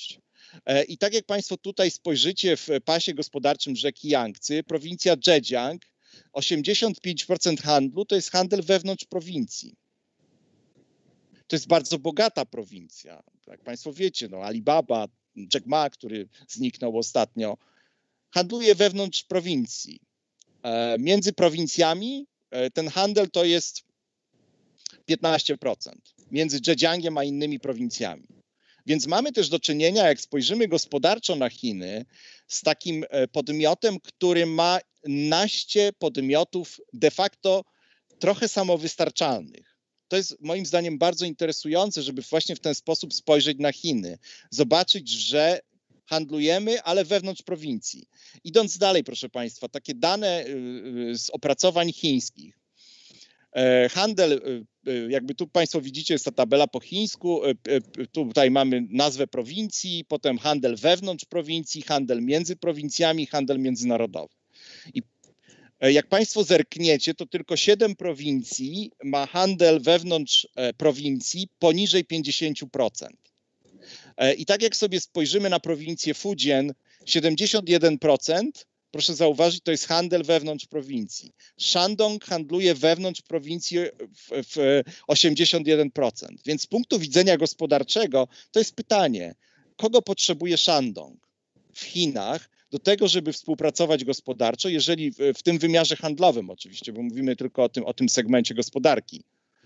I tak jak Państwo tutaj spojrzycie w pasie gospodarczym rzeki Jangtzy, prowincja Zhejiang, 85% handlu to jest handel wewnątrz prowincji. To jest bardzo bogata prowincja. Jak Państwo wiecie, no Alibaba, Jack Ma, który zniknął ostatnio, handluje wewnątrz prowincji. Między prowincjami ten handel to jest 15%. Między Zhejiangiem a innymi prowincjami. Więc mamy też do czynienia, jak spojrzymy gospodarczo na Chiny, z takim podmiotem, który ma naście podmiotów de facto trochę samowystarczalnych. To jest moim zdaniem bardzo interesujące, żeby właśnie w ten sposób spojrzeć na Chiny. Zobaczyć, że handlujemy, ale wewnątrz prowincji. Idąc dalej, proszę Państwa, takie dane z opracowań chińskich. Handel, jakby tu Państwo widzicie, jest ta tabela po chińsku, tutaj mamy nazwę prowincji, potem handel wewnątrz prowincji, handel między prowincjami, handel międzynarodowy. I jak Państwo zerkniecie, to tylko 7 prowincji ma handel wewnątrz prowincji poniżej 50%. I tak jak sobie spojrzymy na prowincję Fujian, 71%, proszę zauważyć, to jest handel wewnątrz prowincji. Shandong handluje wewnątrz prowincji w 81%. Więc z punktu widzenia gospodarczego to jest pytanie, kogo potrzebuje Shandong w Chinach do tego, żeby współpracować gospodarczo, jeżeli w tym wymiarze handlowym oczywiście, bo mówimy tylko o tym segmencie gospodarki.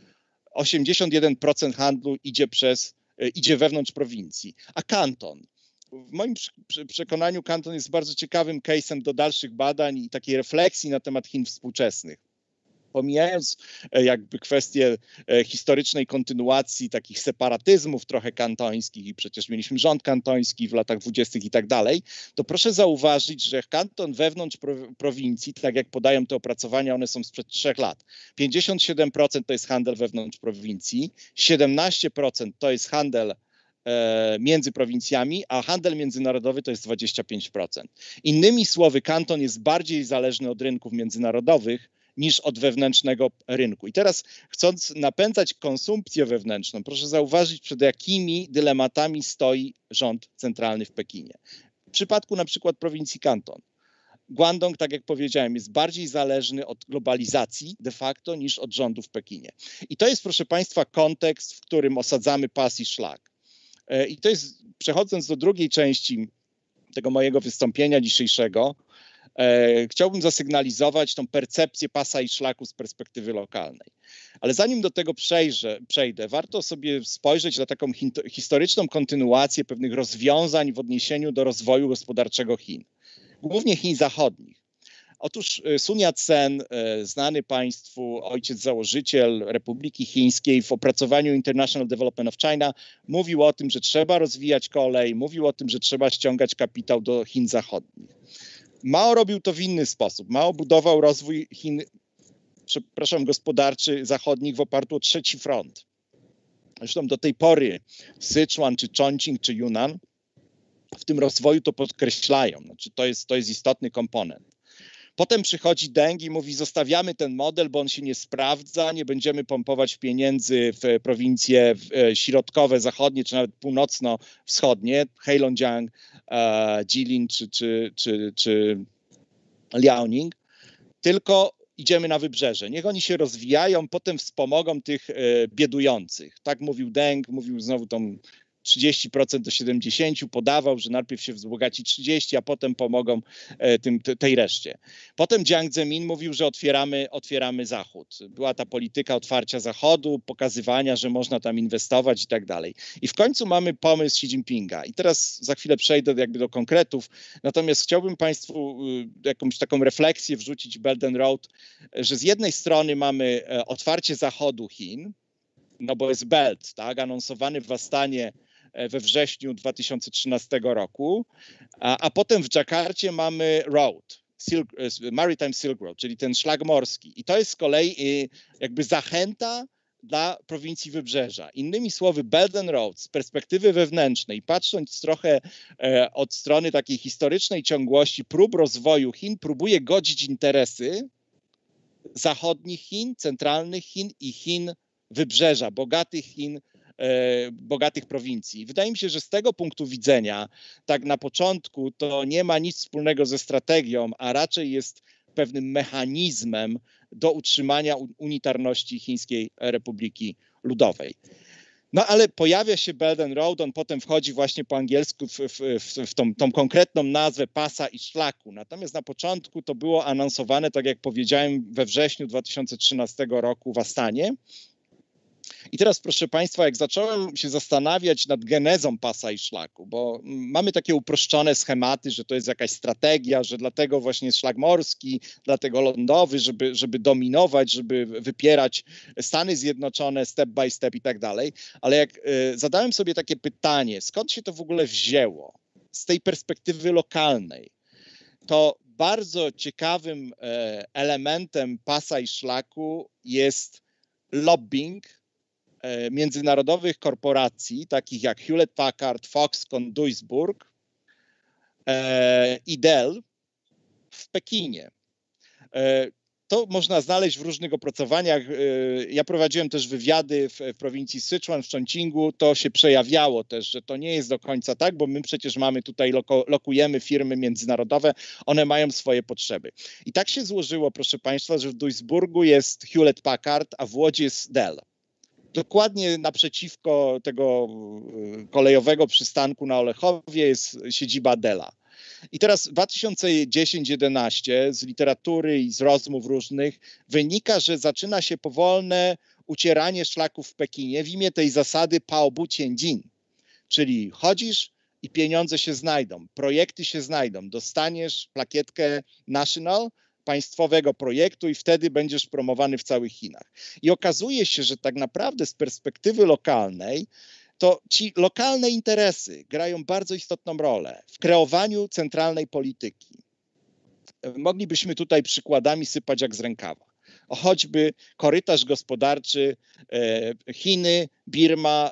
81% handlu idzie wewnątrz prowincji, a Kanton. W moim przekonaniu Kanton jest bardzo ciekawym case'em do dalszych badań i takiej refleksji na temat Chin współczesnych. Pomijając jakby kwestię historycznej kontynuacji takich separatyzmów trochę kantońskich i przecież mieliśmy rząd kantoński w latach 20. i tak dalej, to proszę zauważyć, że kanton wewnątrz prowincji, tak jak podają te opracowania, one są sprzed 3 lat. 57% to jest handel wewnątrz prowincji, 17% to jest handel między prowincjami, a handel międzynarodowy to jest 25%. Innymi słowy, kanton jest bardziej zależny od rynków międzynarodowych niż od wewnętrznego rynku. I teraz, chcąc napędzać konsumpcję wewnętrzną, proszę zauważyć, przed jakimi dylematami stoi rząd centralny w Pekinie. W przypadku na przykład prowincji Kanton. Guangdong, tak jak powiedziałem, jest bardziej zależny od globalizacji de facto niż od rządu w Pekinie. I to jest, proszę Państwa, kontekst, w którym osadzamy pas i szlak. I to jest, przechodząc do drugiej części tego mojego wystąpienia dzisiejszego, chciałbym zasygnalizować tą percepcję pasa i szlaku z perspektywy lokalnej. Ale zanim do tego przejdę, warto sobie spojrzeć na taką historyczną kontynuację pewnych rozwiązań w odniesieniu do rozwoju gospodarczego Chin, głównie Chin zachodnich. Otóż Sun Yat-sen, znany Państwu ojciec założyciel Republiki Chińskiej, w opracowaniu International Development of China mówił o tym, że trzeba rozwijać kolej, mówił o tym, że trzeba ściągać kapitał do Chin zachodnich. Mao robił to w inny sposób. Mao budował rozwój Chin, gospodarczy zachodnich w oparciu o trzeci front. Zresztą do tej pory Sichuan, czy Chongqing, czy Yunnan w tym rozwoju to podkreślają. Znaczy to jest istotny komponent. Potem przychodzi Deng i mówi, zostawiamy ten model, bo on się nie sprawdza, nie będziemy pompować pieniędzy w prowincje środkowe, zachodnie, czy nawet północno-wschodnie, Heilongjiang, Jilin czy Liaoning, tylko idziemy na wybrzeże. Niech oni się rozwijają, potem wspomogą tych biedujących. Tak mówił Deng, mówił znowu tą 30% do 70%, podawał, że najpierw się wzbogaci 30%, a potem pomogą tej reszcie. Potem Jiang Zemin mówił, że otwieramy Zachód. Była ta polityka otwarcia Zachodu, pokazywania, że można tam inwestować i tak dalej. I w końcu mamy pomysł Xi Jinpinga. I teraz za chwilę przejdę jakby do konkretów, natomiast chciałbym Państwu jakąś taką refleksję wrzucić w Belt and Road, że z jednej strony mamy otwarcie Zachodu Chin, no bo jest Belt, tak, anonsowany w Astanie we wrześniu 2013 roku, a potem w Dżakarcie mamy Road, Maritime Silk Road, czyli ten szlak morski. I to jest z kolei jakby zachęta dla prowincji Wybrzeża. Innymi słowy, Belt and Road z perspektywy wewnętrznej, patrząc trochę od strony takiej historycznej ciągłości prób rozwoju Chin, próbuje godzić interesy zachodnich Chin, centralnych Chin i Chin Wybrzeża, bogatych Chin bogatych prowincji. Wydaje mi się, że z tego punktu widzenia, tak na początku, to nie ma nic wspólnego ze strategią, a raczej jest pewnym mechanizmem do utrzymania unitarności Chińskiej Republiki Ludowej. No ale pojawia się Belt and Road, on potem wchodzi właśnie po angielsku w tą konkretną nazwę pasa i szlaku. Natomiast na początku to było anonsowane, tak jak powiedziałem, we wrześniu 2013 roku w Astanie. I teraz, proszę Państwa, jak zacząłem się zastanawiać nad genezą pasa i szlaku, bo mamy takie uproszczone schematy, że to jest jakaś strategia, że dlatego właśnie jest szlak morski, dlatego lądowy, żeby dominować, żeby wypierać Stany Zjednoczone step by step i tak dalej. Ale jak zadałem sobie takie pytanie, skąd się to w ogóle wzięło z tej perspektywy lokalnej, to bardzo ciekawym elementem pasa i szlaku jest lobbying międzynarodowych korporacji, takich jak Hewlett-Packard, Foxconn, Duisburg i Dell w Pekinie. To można znaleźć w różnych opracowaniach. Ja prowadziłem też wywiady w prowincji Syczuan, w Chongqingu. To się przejawiało też, że to nie jest do końca tak, bo my przecież mamy tutaj, lokujemy firmy międzynarodowe, one mają swoje potrzeby. I tak się złożyło, proszę Państwa, że w Duisburgu jest Hewlett-Packard, a w Łodzi jest Dell. Dokładnie naprzeciwko tego kolejowego przystanku na Olechowie jest siedziba Della. I teraz 2010-11 z literatury i z rozmów różnych wynika, że zaczyna się powolne ucieranie szlaków w Pekinie w imię tej zasady Paobu Tianjin, czyli chodzisz i pieniądze się znajdą, projekty się znajdą, dostaniesz plakietkę National, państwowego projektu i wtedy będziesz promowany w całych Chinach. I okazuje się, że tak naprawdę z perspektywy lokalnej to ci lokalne interesy grają bardzo istotną rolę w kreowaniu centralnej polityki. Moglibyśmy tutaj przykładami sypać jak z rękawa. O choćby korytarz gospodarczy Chiny, Birma,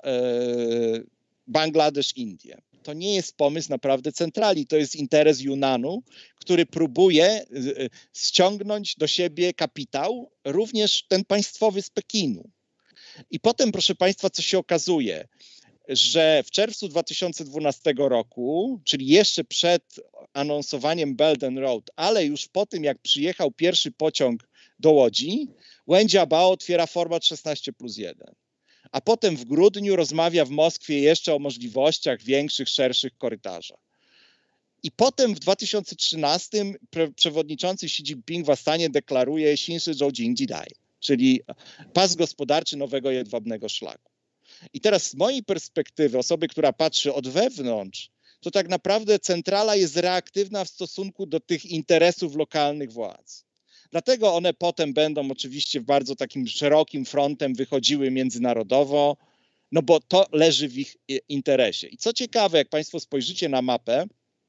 Bangladesz, Indie. To nie jest pomysł naprawdę centrali, to jest interes Yunanu, który próbuje ściągnąć do siebie kapitał, również ten państwowy z Pekinu. I potem, proszę Państwa, co się okazuje, że w czerwcu 2012 roku, czyli jeszcze przed anonsowaniem Belt and Road, ale już po tym, jak przyjechał pierwszy pociąg do Łodzi, Wen Jiabao otwiera format 16+1. A potem w grudniu rozmawia w Moskwie jeszcze o możliwościach większych, szerszych korytarzach. I potem w 2013 przewodniczący Xi Jinping w Astanie deklaruje Xinshi-Zhou-Jing-Jidai, czyli pas gospodarczy nowego jedwabnego szlaku. I teraz z mojej perspektywy, osoby, która patrzy od wewnątrz, to tak naprawdę centrala jest reaktywna w stosunku do tych interesów lokalnych władz. Dlatego one potem będą oczywiście w bardzo takim szerokim frontem wychodziły międzynarodowo, no bo to leży w ich interesie. I co ciekawe, jak Państwo spojrzycie na mapę,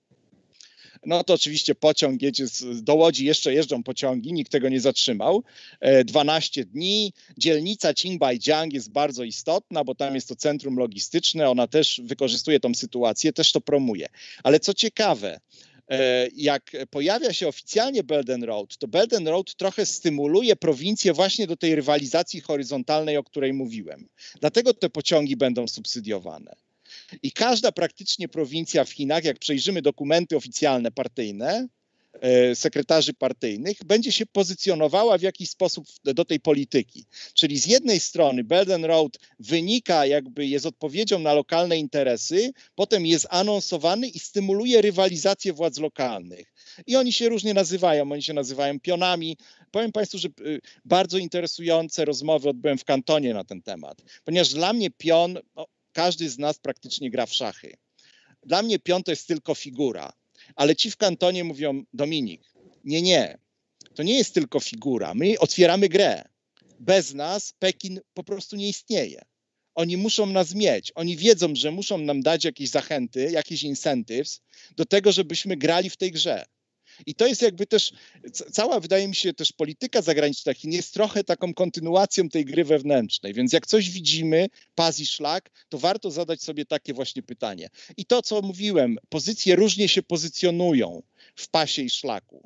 no to oczywiście pociąg jedzie do Łodzi, jeszcze jeżdżą pociągi, nikt tego nie zatrzymał. 12 dni. Dzielnica Qingbaijiang jest bardzo istotna, bo tam jest to centrum logistyczne, ona też wykorzystuje tą sytuację, też to promuje. Ale co ciekawe, jak pojawia się oficjalnie Belt and Road, to Belt and Road trochę stymuluje prowincję właśnie do tej rywalizacji horyzontalnej, o której mówiłem. Dlatego te pociągi będą subsydiowane. I każda praktycznie prowincja w Chinach, jak przejrzymy dokumenty oficjalne partyjne, sekretarzy partyjnych, będzie się pozycjonowała w jakiś sposób do tej polityki. Czyli z jednej strony Belt and Road wynika, jakby jest odpowiedzią na lokalne interesy, potem jest anonsowany i stymuluje rywalizację władz lokalnych. I oni się różnie nazywają pionami. Powiem Państwu, że bardzo interesujące rozmowy odbyłem w Kantonie na ten temat, ponieważ dla mnie pion, każdy z nas praktycznie gra w szachy. Dla mnie pion to jest tylko figura. Ale ci w Kantonie mówią, Dominik, nie, to nie jest tylko figura, my otwieramy grę. Bez nas Pekin po prostu nie istnieje. Oni muszą nas mieć, oni wiedzą, że muszą nam dać jakieś zachęty, jakieś incentives do tego, żebyśmy grali w tej grze. I to jest jakby też, cała wydaje mi się też polityka zagraniczna Chin jest trochę taką kontynuacją tej gry wewnętrznej, więc jak coś widzimy, pas i szlak, to warto zadać sobie takie właśnie pytanie. I to, co mówiłem, pozycje różnie się pozycjonują w pasie i szlaku.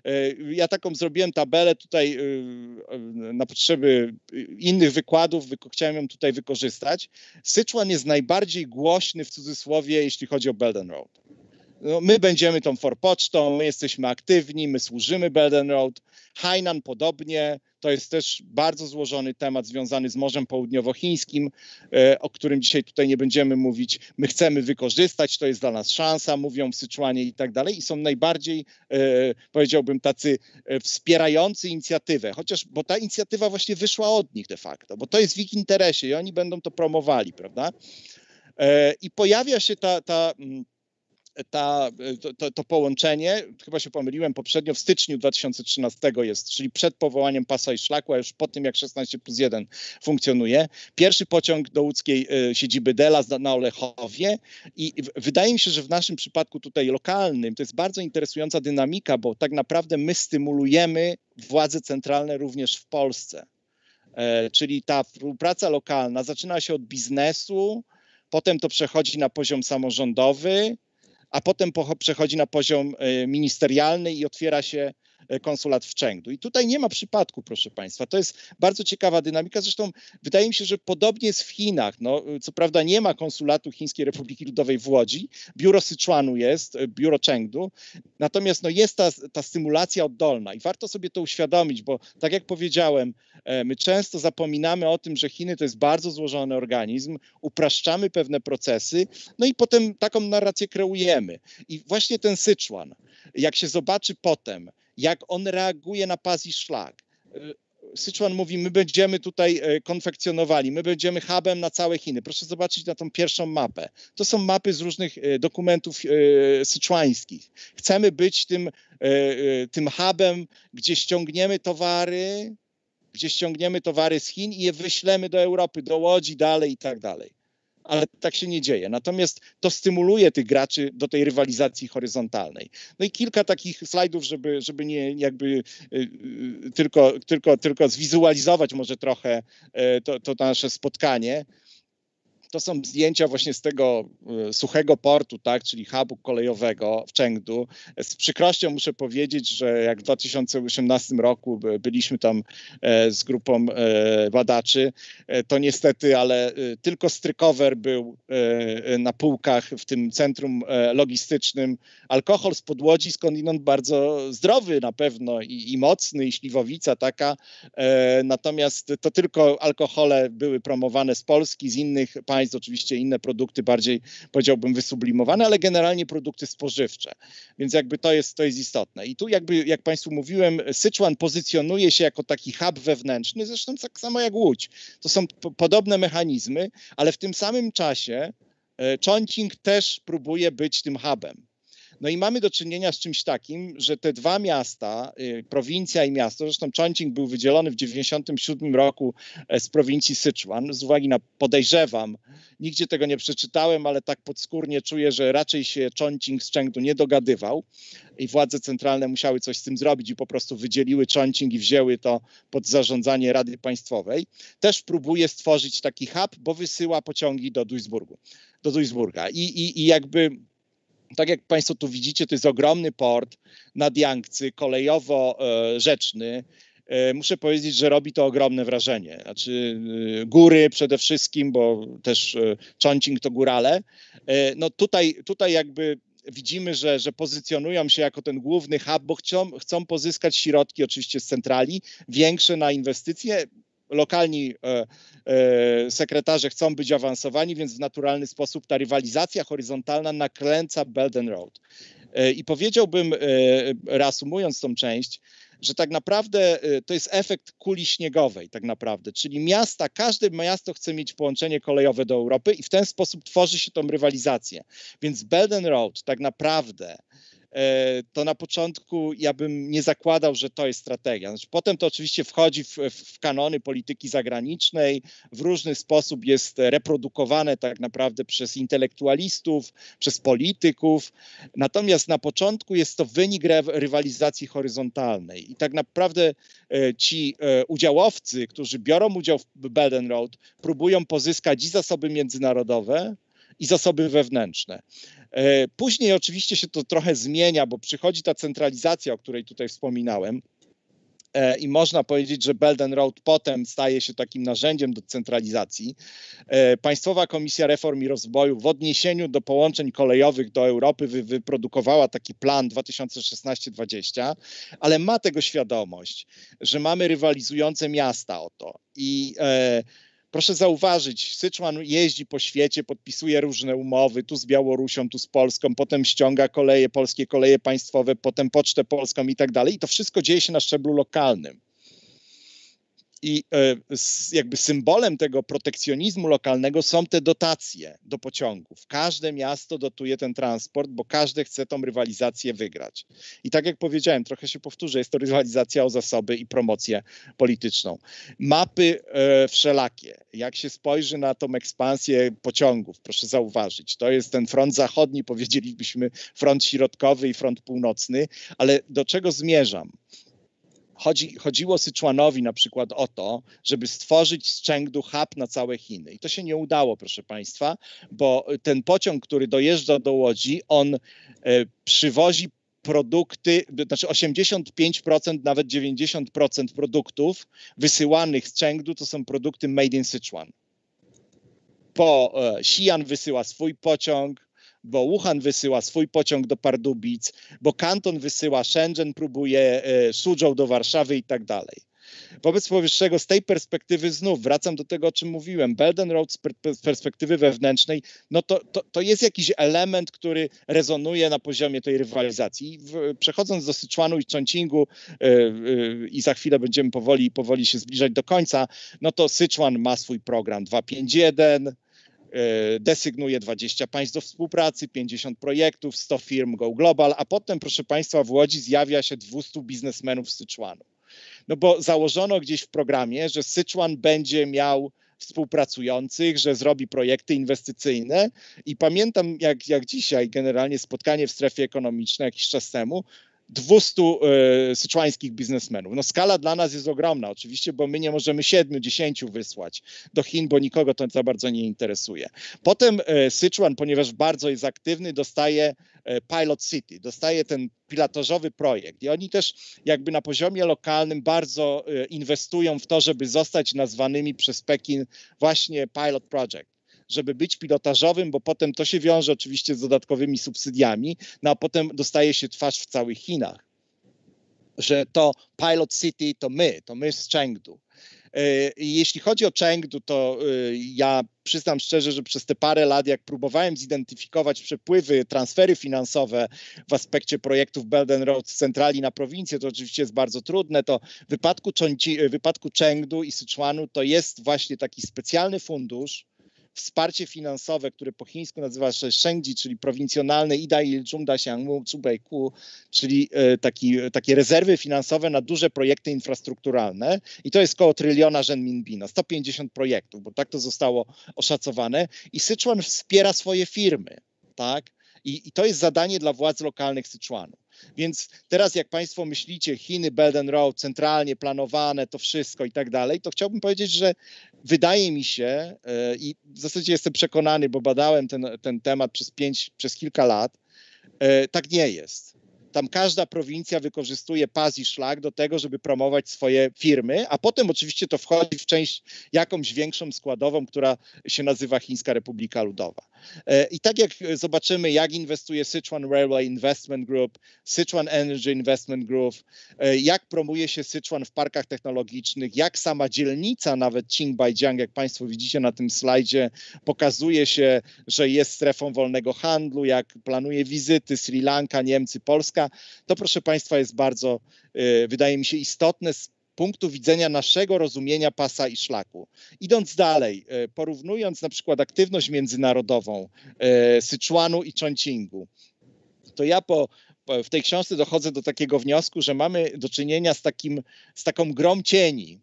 Ja taką zrobiłem tabelę tutaj na potrzeby innych wykładów, chciałem ją tutaj wykorzystać. Syczuan jest najbardziej głośny w cudzysłowie, jeśli chodzi o Belt and Road. No, my będziemy tą forpocztą, my jesteśmy aktywni, my służymy Belt and Road. Hainan podobnie, to jest też bardzo złożony temat związany z Morzem Południowochińskim, o którym dzisiaj tutaj nie będziemy mówić. My chcemy wykorzystać, to jest dla nas szansa, mówią w Syczuanie i tak dalej i są najbardziej, powiedziałbym, tacy wspierający inicjatywę, chociaż, bo ta inicjatywa właśnie wyszła od nich de facto, bo to jest w ich interesie i oni będą to promowali, prawda? I pojawia się to połączenie, chyba się pomyliłem, poprzednio w styczniu 2013 jest, czyli przed powołaniem pasa i szlaku, a już po tym jak 16+1 funkcjonuje. Pierwszy pociąg do łódzkiej siedziby Dela na Olechowie i wydaje mi się, że w naszym przypadku tutaj lokalnym to jest bardzo interesująca dynamika, bo tak naprawdę my stymulujemy władze centralne również w Polsce. Czyli ta współpraca lokalna zaczyna się od biznesu, potem to przechodzi na poziom samorządowy, a potem przechodzi na poziom ministerialny i otwiera się konsulat w Chengdu. I tutaj nie ma przypadku, proszę Państwa. To jest bardzo ciekawa dynamika. Zresztą wydaje mi się, że podobnie jest w Chinach. No, co prawda nie ma konsulatu Chińskiej Republiki Ludowej w Łodzi. Biuro Syczuanu jest, biuro Chengdu. Natomiast no, jest ta stymulacja oddolna i warto sobie to uświadomić, bo tak jak powiedziałem, my często zapominamy o tym, że Chiny to jest bardzo złożony organizm, upraszczamy pewne procesy, no i potem taką narrację kreujemy. I właśnie ten Syczuan, jak się zobaczy potem, jak on reaguje na pas i szlak. Syczuan mówi, my będziemy tutaj konfekcjonowali, my będziemy hubem na całe Chiny. Proszę zobaczyć na tą pierwszą mapę. To są mapy z różnych dokumentów syczuańskich. Chcemy być tym hubem, gdzie ściągniemy towary z Chin i je wyślemy do Europy, do Łodzi, dalej i tak dalej. Ale tak się nie dzieje. Natomiast to stymuluje tych graczy do tej rywalizacji horyzontalnej. No i kilka takich slajdów, żeby nie jakby tylko zwizualizować może trochę to nasze spotkanie. To są zdjęcia właśnie z tego suchego portu, tak, czyli hubu kolejowego w Chengdu. Z przykrością muszę powiedzieć, że jak w 2018 roku byliśmy tam z grupą badaczy, to niestety, ale tylko strykower był na półkach w tym centrum logistycznym. Alkohol spod Łodzi skądinąd bardzo zdrowy na pewno i mocny, i śliwowica taka. Natomiast to tylko alkohole były promowane z Polski, z innych państw, oczywiście inne produkty bardziej, powiedziałbym, wysublimowane, ale generalnie produkty spożywcze. Więc jakby to jest istotne. I tu jakby, jak Państwu mówiłem, Syczuan pozycjonuje się jako taki hub wewnętrzny, zresztą tak samo jak Łódź. To są podobne mechanizmy, ale w tym samym czasie Chongqing też próbuje być tym hubem. No i mamy do czynienia z czymś takim, że te dwa miasta, prowincja i miasto, zresztą Chongqing był wydzielony w 1997 roku z prowincji Syczuan, z uwagi na, podejrzewam, nigdzie tego nie przeczytałem, ale tak podskórnie czuję, że raczej się Chongqing z Chengdu nie dogadywał i władze centralne musiały coś z tym zrobić i po prostu wydzieliły Chongqing i wzięły to pod zarządzanie Rady Państwowej. Też próbuje stworzyć taki hub, bo wysyła pociągi do Duisburga. I jakby tak jak Państwo tu widzicie, to jest ogromny port nad Jangtzy, kolejowo-rzeczny. Muszę powiedzieć, że robi to ogromne wrażenie. Znaczy góry przede wszystkim, bo też Chongqing to górale. No tutaj jakby widzimy, że pozycjonują się jako ten główny hub, bo chcą pozyskać środki oczywiście z centrali, większe na inwestycje. Lokalni sekretarze chcą być awansowani, więc w naturalny sposób ta rywalizacja horyzontalna nakręca Belt and Road. I powiedziałbym, reasumując tą część, że tak naprawdę to jest efekt kuli śniegowej tak naprawdę, czyli każde miasto chce mieć połączenie kolejowe do Europy i w ten sposób tworzy się tą rywalizację. Więc Belt and Road tak naprawdę to na początku ja bym nie zakładał, że to jest strategia. Znaczy, potem to oczywiście wchodzi w kanony polityki zagranicznej, w różny sposób jest reprodukowane tak naprawdę przez intelektualistów, przez polityków. Natomiast na początku jest to wynik rywalizacji horyzontalnej. I tak naprawdę ci udziałowcy, którzy biorą udział w Belt and Road, próbują pozyskać i zasoby międzynarodowe, i zasoby wewnętrzne. Później oczywiście się to trochę zmienia, bo przychodzi ta centralizacja, o której tutaj wspominałem. I można powiedzieć, że Belt and Road potem staje się takim narzędziem do centralizacji. Państwowa Komisja Reform i Rozwoju w odniesieniu do połączeń kolejowych do Europy wyprodukowała taki plan 2016-2020, ale ma tego świadomość, że mamy rywalizujące miasta o to. I proszę zauważyć, Syczuan jeździ po świecie, podpisuje różne umowy, tu z Białorusią, tu z Polską, potem ściąga koleje, polskie koleje państwowe, potem Pocztę Polską i tak dalej. I to wszystko dzieje się na szczeblu lokalnym. I jakby symbolem tego protekcjonizmu lokalnego są te dotacje do pociągów. Każde miasto dotuje ten transport, bo każde chce tą rywalizację wygrać. I tak jak powiedziałem, trochę się powtórzę, jest to rywalizacja o zasoby i promocję polityczną. Mapy wszelakie. Jak się spojrzy na tą ekspansję pociągów, proszę zauważyć, to jest ten front zachodni, powiedzielibyśmy front środkowy i front północny, ale do czego zmierzam? Chodziło Syczuanowi na przykład o to, żeby stworzyć z Chengdu hub na całe Chiny. I to się nie udało, proszę Państwa, bo ten pociąg, który dojeżdża do Łodzi, on przywozi produkty, znaczy 85%, nawet 90% produktów wysyłanych z Chengdu to są produkty made in Sichuan. Bo Xi'an wysyła swój pociąg, bo Wuhan wysyła swój pociąg do Pardubic, bo Kanton wysyła Shenzhen, próbuje Suzhou do Warszawy i tak dalej. Wobec powyższego z tej perspektywy znów wracam do tego, o czym mówiłem. Belt and Road z perspektywy wewnętrznej, no to jest jakiś element, który rezonuje na poziomie tej rywalizacji. Przechodząc do Syczuanu i Chongqingu i za chwilę będziemy powoli się zbliżać do końca, no to Syczuan ma swój program 251, desygnuje 20 państw do współpracy, 50 projektów, 100 firm Go Global, a potem, proszę Państwa, w Łodzi zjawia się 200 biznesmenów z Syczuanu. No bo założono gdzieś w programie, że Syczuan będzie miał współpracujących, że zrobi projekty inwestycyjne i pamiętam jak dzisiaj generalnie spotkanie w strefie ekonomicznej jakiś czas temu, 200 syczuańskich biznesmenów. No skala dla nas jest ogromna oczywiście, bo my nie możemy 7-10 wysłać do Chin, bo nikogo to za bardzo nie interesuje. Potem Syczuan, ponieważ bardzo jest aktywny, dostaje Pilot City, dostaje ten pilotażowy projekt i oni też jakby na poziomie lokalnym bardzo inwestują w to, żeby zostać nazwanymi przez Pekin właśnie Pilot Project, żeby być pilotażowym, bo potem to się wiąże oczywiście z dodatkowymi subsydiami, no a potem dostaje się twarz w całych Chinach, że to Pilot City to my z Chengdu. Jeśli chodzi o Chengdu, to ja przyznam szczerze, że przez te parę lat, jak próbowałem zidentyfikować przepływy, transfery finansowe w aspekcie projektów Belt and Road z centrali na prowincję, to oczywiście jest bardzo trudne, to w wypadku Chengdu i Syczuanu to jest właśnie taki specjalny fundusz, wsparcie finansowe, które po chińsku nazywa się Shengji, czyli prowincjonalne Idai Zhongda Xiangmu Zubeiku, czyli takie rezerwy finansowe na duże projekty infrastrukturalne i to jest około 1 tryliona renminbi, 150 projektów, bo tak to zostało oszacowane i Syczuan wspiera swoje firmy, tak? I to jest zadanie dla władz lokalnych Syczuanu. Więc teraz jak Państwo myślicie, Chiny, Belt and Road, centralnie planowane, to wszystko i tak dalej, to chciałbym powiedzieć, że wydaje mi się i w zasadzie jestem przekonany, bo badałem ten temat przez kilka lat, tak nie jest. Tam każda prowincja wykorzystuje pas i szlak do tego, żeby promować swoje firmy, a potem oczywiście to wchodzi w część jakąś większą składową, która się nazywa Chińska Republika Ludowa. I tak jak zobaczymy, jak inwestuje Sichuan Railway Investment Group, Sichuan Energy Investment Group, jak promuje się Syczuan w parkach technologicznych, jak sama dzielnica, nawet Qingbaijiang, jak Państwo widzicie na tym slajdzie, pokazuje się, że jest strefą wolnego handlu, jak planuje wizyty Sri Lanka, Niemcy, Polska, to proszę Państwa jest bardzo, wydaje mi się, istotne z punktu widzenia naszego rozumienia pasa i szlaku. Idąc dalej, porównując na przykład aktywność międzynarodową Syczuanu i Chongqingu, to ja w tej książce dochodzę do takiego wniosku, że mamy do czynienia z taką grą cieni.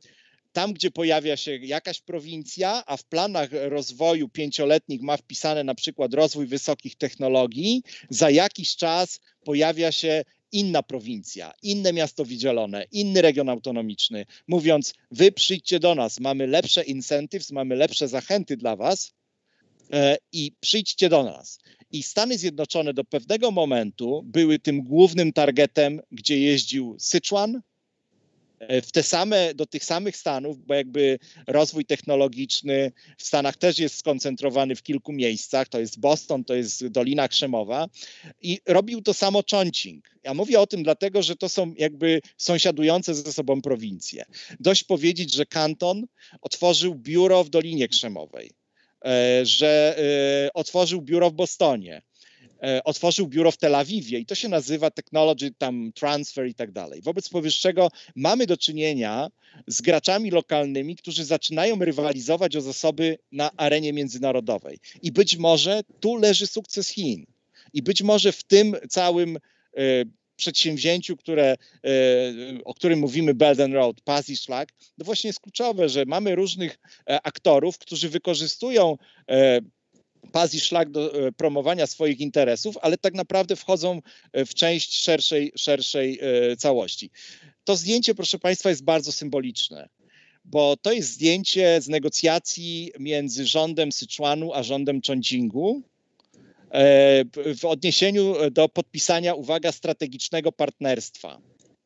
Tam, gdzie pojawia się jakaś prowincja, a w planach rozwoju 5-letnich ma wpisane na przykład rozwój wysokich technologii, za jakiś czas pojawia się inna prowincja, inne miasto wydzielone, inny region autonomiczny, mówiąc, wy przyjdźcie do nas, mamy lepsze incentives, mamy lepsze zachęty dla was i przyjdźcie do nas. I Stany Zjednoczone do pewnego momentu były tym głównym targetem, gdzie jeździł Sichuan, do tych samych Stanów, bo jakby rozwój technologiczny w Stanach też jest skoncentrowany w kilku miejscach. To jest Boston, to jest Dolina Krzemowa i robił to samo Chongqing. Ja mówię o tym dlatego, że to są jakby sąsiadujące ze sobą prowincje. Dość powiedzieć, że Kanton otworzył biuro w Dolinie Krzemowej, że otworzył biuro w Bostonie, otworzył biuro w Tel Awiwie i to się nazywa Technology Transfer i tak dalej. Wobec powyższego mamy do czynienia z graczami lokalnymi, którzy zaczynają rywalizować o zasoby na arenie międzynarodowej. I być może tu leży sukces Chin. I być może w tym całym przedsięwzięciu, o którym mówimy Belt and Road, pas i szlak, to właśnie jest kluczowe, że mamy różnych aktorów, którzy wykorzystują pas i szlak do promowania swoich interesów, ale tak naprawdę wchodzą w część szerszej całości. To zdjęcie, proszę Państwa, jest bardzo symboliczne, bo to jest zdjęcie z negocjacji między rządem Sichuanu a rządem Chongqingu w odniesieniu do podpisania, uwaga, strategicznego partnerstwa.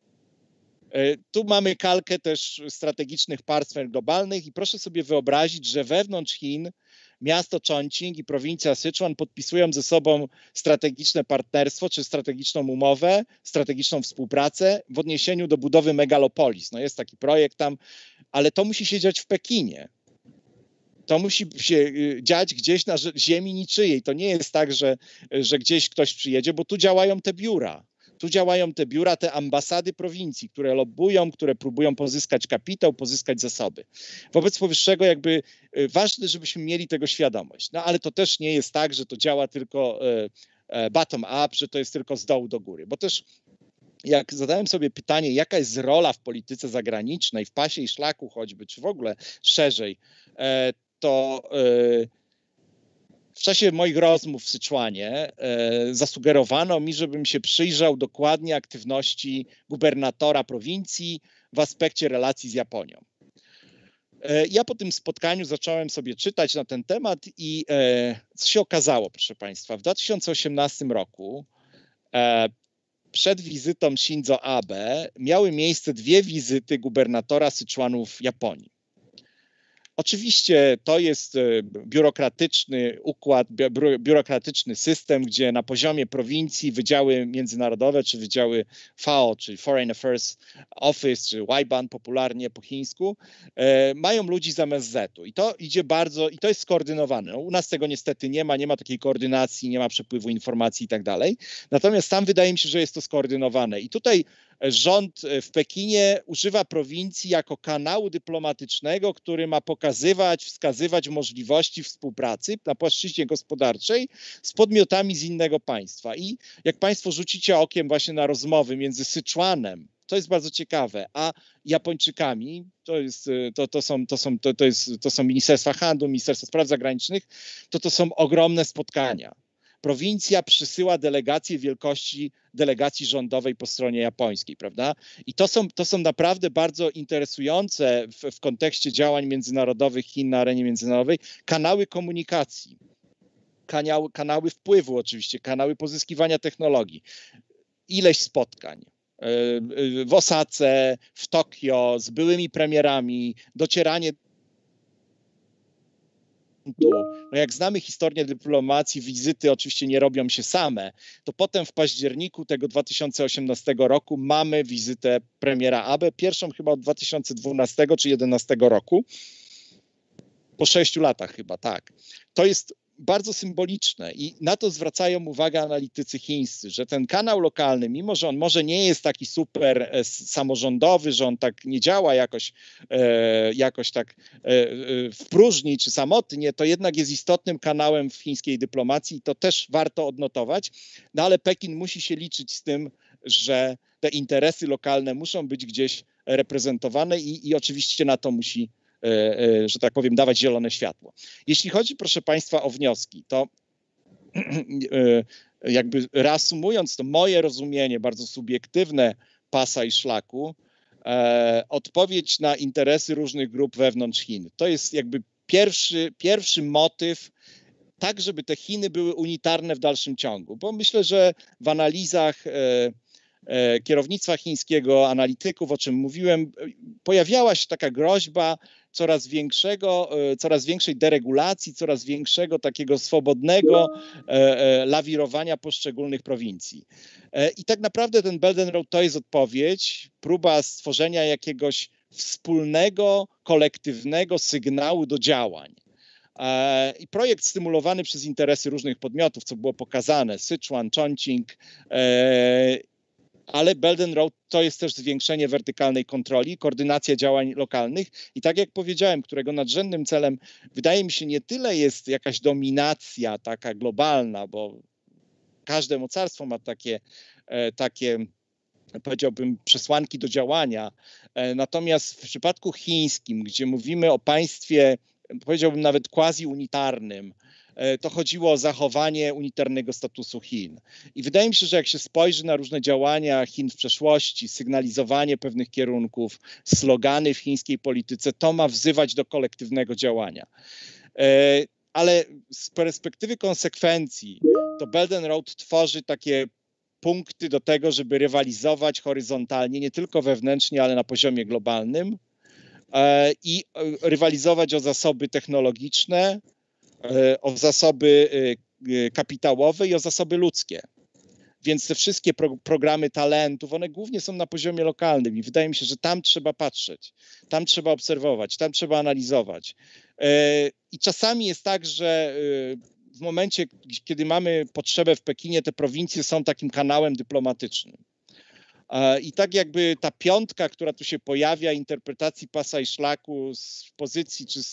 Tu mamy kalkę też strategicznych partnerstw globalnych i proszę sobie wyobrazić, że wewnątrz Chin miasto Chongqing i prowincja Sichuan podpisują ze sobą strategiczne partnerstwo czy strategiczną umowę, strategiczną współpracę w odniesieniu do budowy megalopolis. No jest taki projekt tam, ale to musi się dziać w Pekinie. To musi się dziać gdzieś na ziemi niczyjej. To nie jest tak, że gdzieś ktoś przyjedzie, bo tu działają te biura. Tu działają te biura, te ambasady prowincji, które lobbują, które próbują pozyskać kapitał, pozyskać zasoby. Wobec powyższego jakby ważne, żebyśmy mieli tego świadomość. No ale to też nie jest tak, że to działa tylko bottom up, że to jest tylko z dołu do góry, bo też jak zadałem sobie pytanie, jaka jest rola w polityce zagranicznej, w pasie i szlaku choćby, czy w ogóle szerzej, to w czasie moich rozmów w Sichuanie zasugerowano mi, żebym się przyjrzał dokładnie aktywności gubernatora prowincji w aspekcie relacji z Japonią. Ja po tym spotkaniu zacząłem sobie czytać na ten temat i co się okazało, proszę Państwa, w 2018 roku przed wizytą Shinzo Abe miały miejsce 2 wizyty gubernatora Sichuanu w Japonii. Oczywiście to jest biurokratyczny układ, biurokratyczny system, gdzie na poziomie prowincji wydziały międzynarodowe, czy wydziały FAO, czyli Foreign Affairs Office, czy Waiban popularnie po chińsku, mają ludzi z MSZ-u i to idzie bardzo, i to jest skoordynowane. No, u nas tego niestety nie ma takiej koordynacji, nie ma przepływu informacji i tak dalej. Natomiast tam wydaje mi się, że jest to skoordynowane i tutaj rząd w Pekinie używa prowincji jako kanału dyplomatycznego, który ma wskazywać możliwości współpracy na płaszczyźnie gospodarczej z podmiotami z innego państwa. I jak Państwo rzucicie okiem właśnie na rozmowy między Sichuanem, to jest bardzo ciekawe, a Japończykami, to są Ministerstwa Handlu, Ministerstwo Spraw Zagranicznych, to są ogromne spotkania. Prowincja przysyła delegację wielkości delegacji rządowej po stronie japońskiej, prawda? I to są naprawdę bardzo interesujące w kontekście działań międzynarodowych Chin na arenie międzynarodowej kanały komunikacji, kanały wpływu oczywiście, kanały pozyskiwania technologii, ileś spotkań w Osace, w Tokio z byłymi premierami, docieranie. No jak znamy historię dyplomacji, wizyty oczywiście nie robią się same, to potem w październiku tego 2018 roku mamy wizytę premiera Abe, pierwszą chyba od 2012 czy 2011 roku, po 6 latach chyba, tak. To jest bardzo symboliczne i na to zwracają uwagę analitycy chińscy, że ten kanał lokalny, mimo że on może nie jest taki super samorządowy, że on tak nie działa jakoś tak w próżni czy samotnie, to jednak jest istotnym kanałem w chińskiej dyplomacji i to też warto odnotować, no ale Pekin musi się liczyć z tym, że te interesy lokalne muszą być gdzieś reprezentowane i oczywiście na to musi, że tak powiem, dawać zielone światło. Jeśli chodzi, proszę Państwa, o wnioski, to jakby reasumując to moje rozumienie bardzo subiektywne pasa i szlaku, odpowiedź na interesy różnych grup wewnątrz Chin. To jest jakby pierwszy motyw tak, żeby te Chiny były unitarne w dalszym ciągu, bo myślę, że w analizach kierownictwa chińskiego, analityków, o czym mówiłem, pojawiała się taka groźba coraz większej deregulacji, coraz większego takiego swobodnego lawirowania poszczególnych prowincji. I tak naprawdę ten Belt and Road to jest odpowiedź, próba stworzenia jakiegoś wspólnego, kolektywnego sygnału do działań. I projekt stymulowany przez interesy różnych podmiotów, co było pokazane, Sichuan, Chongqing, ale Belt and Road to jest też zwiększenie wertykalnej kontroli, koordynacja działań lokalnych i tak jak powiedziałem, którego nadrzędnym celem wydaje mi się nie tyle jest jakaś dominacja taka globalna, bo każde mocarstwo ma takie powiedziałbym przesłanki do działania, natomiast w przypadku chińskim, gdzie mówimy o państwie, powiedziałbym nawet quasi-unitarnym, to chodziło o zachowanie unitarnego statusu Chin. I wydaje mi się, że jak się spojrzy na różne działania Chin w przeszłości, sygnalizowanie pewnych kierunków, slogany w chińskiej polityce, to ma wzywać do kolektywnego działania. Ale z perspektywy konsekwencji to Belt and Road tworzy takie punkty do tego, żeby rywalizować horyzontalnie, nie tylko wewnętrznie, ale na poziomie globalnym i rywalizować o zasoby technologiczne, o zasoby kapitałowe i o zasoby ludzkie. Więc te wszystkie programy talentów, one głównie są na poziomie lokalnym i wydaje mi się, że tam trzeba patrzeć, tam trzeba obserwować, tam trzeba analizować. I czasami jest tak, że w momencie, kiedy mamy potrzebę w Pekinie, te prowincje są takim kanałem dyplomatycznym. I tak jakby ta piątka, która tu się pojawia, interpretacji pasa i szlaku z pozycji czy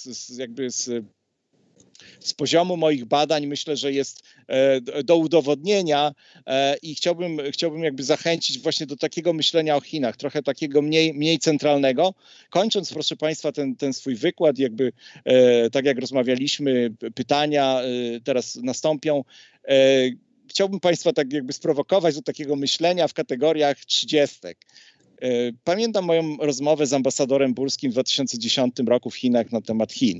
z poziomu moich badań, myślę, że jest do udowodnienia i chciałbym jakby zachęcić właśnie do takiego myślenia o Chinach, trochę takiego mniej centralnego. Kończąc, proszę Państwa, ten swój wykład, jakby tak jak rozmawialiśmy, pytania teraz nastąpią. Chciałbym Państwa tak jakby sprowokować do takiego myślenia w kategoriach 30. Pamiętam moją rozmowę z ambasadorem Burskim w 2010 roku w Chinach na temat Chin.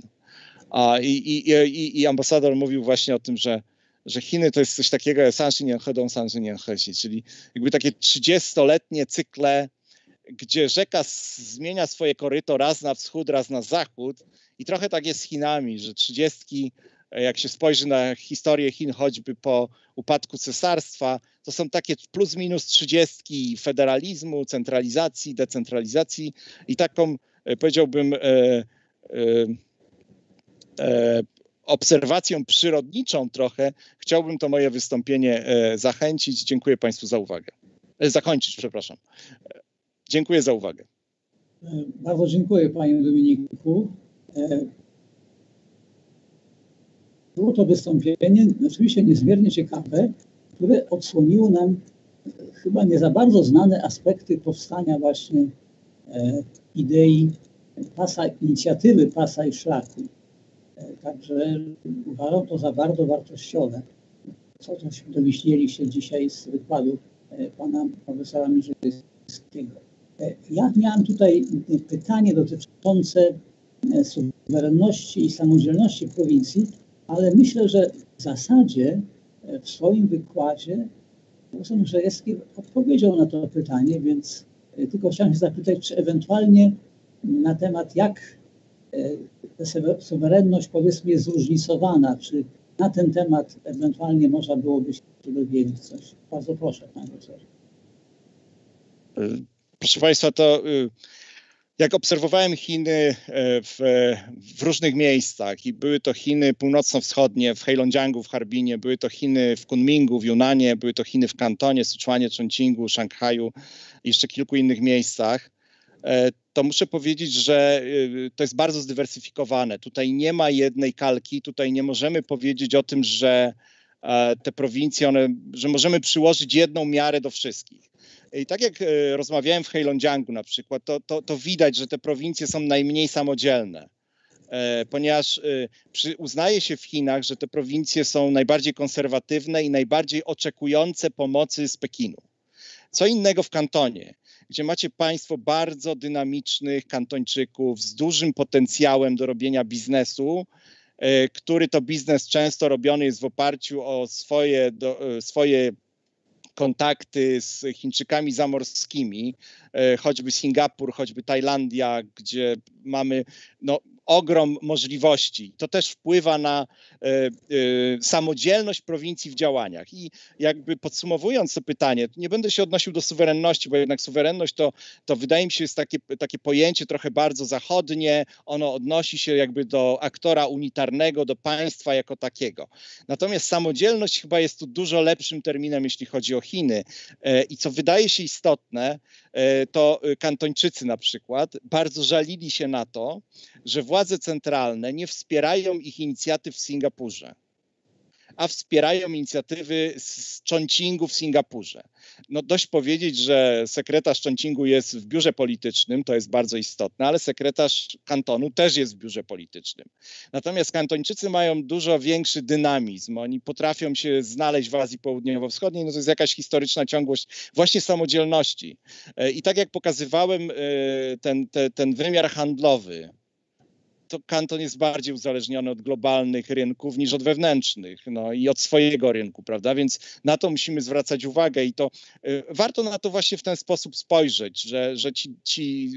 I ambasador mówił właśnie o tym, że Chiny to jest coś takiego, czyli jakby takie 30-letnie cykle, gdzie rzeka zmienia swoje koryto raz na wschód, raz na zachód i trochę tak jest z Chinami, że 30, jak się spojrzy na historię Chin choćby po upadku cesarstwa, to są takie plus minus 30 federalizmu, centralizacji, decentralizacji i taką powiedziałbym obserwacją przyrodniczą trochę chciałbym to moje wystąpienie zachęcić. Dziękuję Państwu za uwagę. Zakończyć, przepraszam. Dziękuję za uwagę. Bardzo dziękuję Panie Dominiku. Było to wystąpienie oczywiście niezmiernie ciekawe, które odsłoniło nam chyba nie za bardzo znane aspekty powstania właśnie idei inicjatywy pasa i szlaku. Także uważam to za bardzo wartościowe, co się domyśliliście dzisiaj z wykładu pana profesora Mierzyńskiego. Ja miałem tutaj pytanie dotyczące suwerenności i samodzielności prowincji, ale myślę, że w zasadzie w swoim wykładzie profesor Mierzejewski odpowiedział na to pytanie, więc tylko chciałem się zapytać, czy ewentualnie na temat, jak ta suwerenność powiedzmy jest zróżnicowana, czy na ten temat ewentualnie można byłoby się dowiedzieć coś. Bardzo proszę, panie profesorze. Proszę Państwa, to jak obserwowałem Chiny w różnych miejscach i były to Chiny północno-wschodnie, w Heilongjiangu, w Harbinie, były to Chiny w Kunmingu, w Yunanie, były to Chiny w Kantonie, Sichuanie, Chongqingu, Szanghaju i jeszcze kilku innych miejscach, to muszę powiedzieć, że to jest bardzo zdywersyfikowane. Tutaj nie ma jednej kalki, tutaj nie możemy powiedzieć o tym, że te prowincje, że możemy przyłożyć jedną miarę do wszystkich. I tak jak rozmawiałem w Heilongjiangu na przykład, to widać, że te prowincje są najmniej samodzielne, ponieważ uznaje się w Chinach, że te prowincje są najbardziej konserwatywne i najbardziej oczekujące pomocy z Pekinu. Co innego w Kantonie, gdzie macie państwo bardzo dynamicznych Kantończyków z dużym potencjałem do robienia biznesu który to biznes często robiony jest w oparciu o swoje kontakty z Chińczykami zamorskimi, choćby Singapur, choćby Tajlandia, gdzie mamy ogrom możliwości. To też wpływa na samodzielność prowincji w działaniach. I jakby podsumowując to pytanie, nie będę się odnosił do suwerenności, bo jednak suwerenność to wydaje mi się jest takie pojęcie trochę bardzo zachodnie. Ono odnosi się jakby do aktora unitarnego, do państwa jako takiego. Natomiast samodzielność chyba jest tu dużo lepszym terminem, jeśli chodzi o Chiny. I co wydaje się istotne, to Kantończycy na przykład bardzo żalili się na to, że władze centralne nie wspierają ich inicjatyw w Singapurze, a wspierają inicjatywy z Chongqingu w Singapurze. Dość powiedzieć, że sekretarz Chongqingu jest w biurze politycznym, to jest bardzo istotne, ale sekretarz kantonu też jest w biurze politycznym. Natomiast Kantończycy mają dużo większy dynamizm, oni potrafią się znaleźć w Azji Południowo-Wschodniej, to jest jakaś historyczna ciągłość właśnie samodzielności. I tak jak pokazywałem ten wymiar handlowy, to Kanton jest bardziej uzależniony od globalnych rynków niż od wewnętrznych, i od swojego rynku, prawda? Więc na to musimy zwracać uwagę i to warto na to właśnie w ten sposób spojrzeć, że ci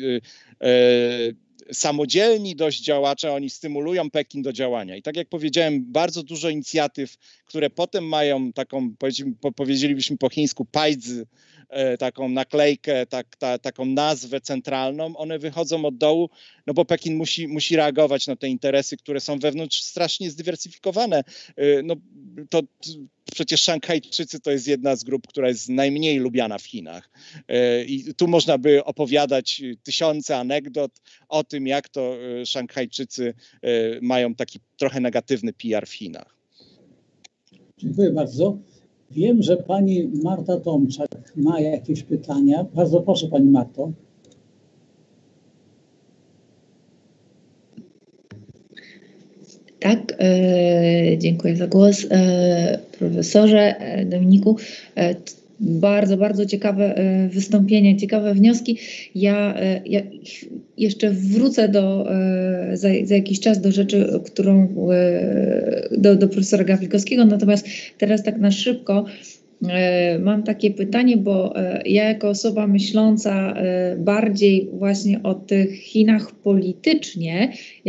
samodzielni dość działacze, oni stymulują Pekin do działania. I tak jak powiedziałem, bardzo dużo inicjatyw, które potem mają taką, powiedzielibyśmy po chińsku, pajdzy, taką naklejkę, taką nazwę centralną, one wychodzą od dołu, bo Pekin musi reagować na te interesy, które są wewnątrz strasznie zdywersyfikowane. To przecież Szanghajczycy to jest jedna z grup, która jest najmniej lubiana w Chinach. I tu można by opowiadać tysiące anegdot o tym, jak to Szanghajczycy mają taki trochę negatywny PR w Chinach. Dziękuję bardzo. Wiem, że pani Marta Tomczak ma jakieś pytania. Bardzo proszę, pani Marto. Tak, dziękuję za głos. Profesorze Dominiku, bardzo, bardzo ciekawe wystąpienie, ciekawe wnioski. Ja jeszcze wrócę za jakiś czas do rzeczy, do profesora Gawlikowskiego, natomiast teraz tak na szybko mam takie pytanie, bo ja jako osoba myśląca bardziej właśnie o tych Chinach politycznie,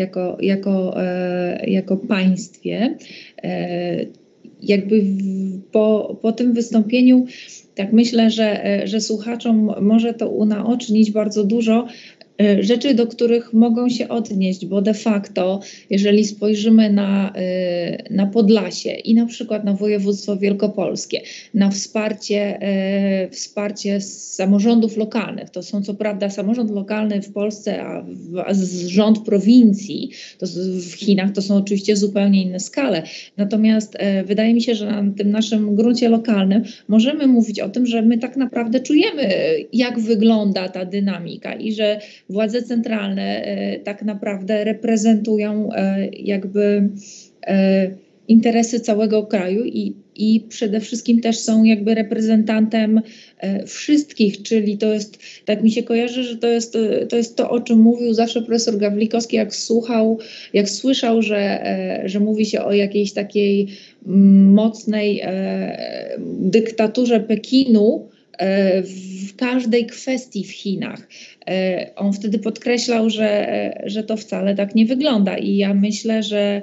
jako państwie, jakby po tym wystąpieniu tak myślę, że słuchaczom może to unaocznić bardzo dużo rzeczy, do których mogą się odnieść, bo de facto, jeżeli spojrzymy na Podlasie i na przykład na województwo wielkopolskie, na wsparcie samorządów lokalnych, to są co prawda samorząd lokalny w Polsce, a rząd prowincji, to w Chinach to są oczywiście zupełnie inne skale, natomiast wydaje mi się, że na tym naszym gruncie lokalnym możemy mówić o tym, że my tak naprawdę czujemy, jak wygląda ta dynamika i że władze centralne tak naprawdę reprezentują jakby interesy całego kraju i przede wszystkim też są jakby reprezentantem wszystkich, czyli to jest, tak mi się kojarzy, że to jest to, o czym mówił zawsze profesor Gawlikowski, jak słyszał, że mówi się o jakiejś takiej mocnej dyktaturze Pekinu w każdej kwestii w Chinach. On wtedy podkreślał, że to wcale tak nie wygląda i ja myślę, że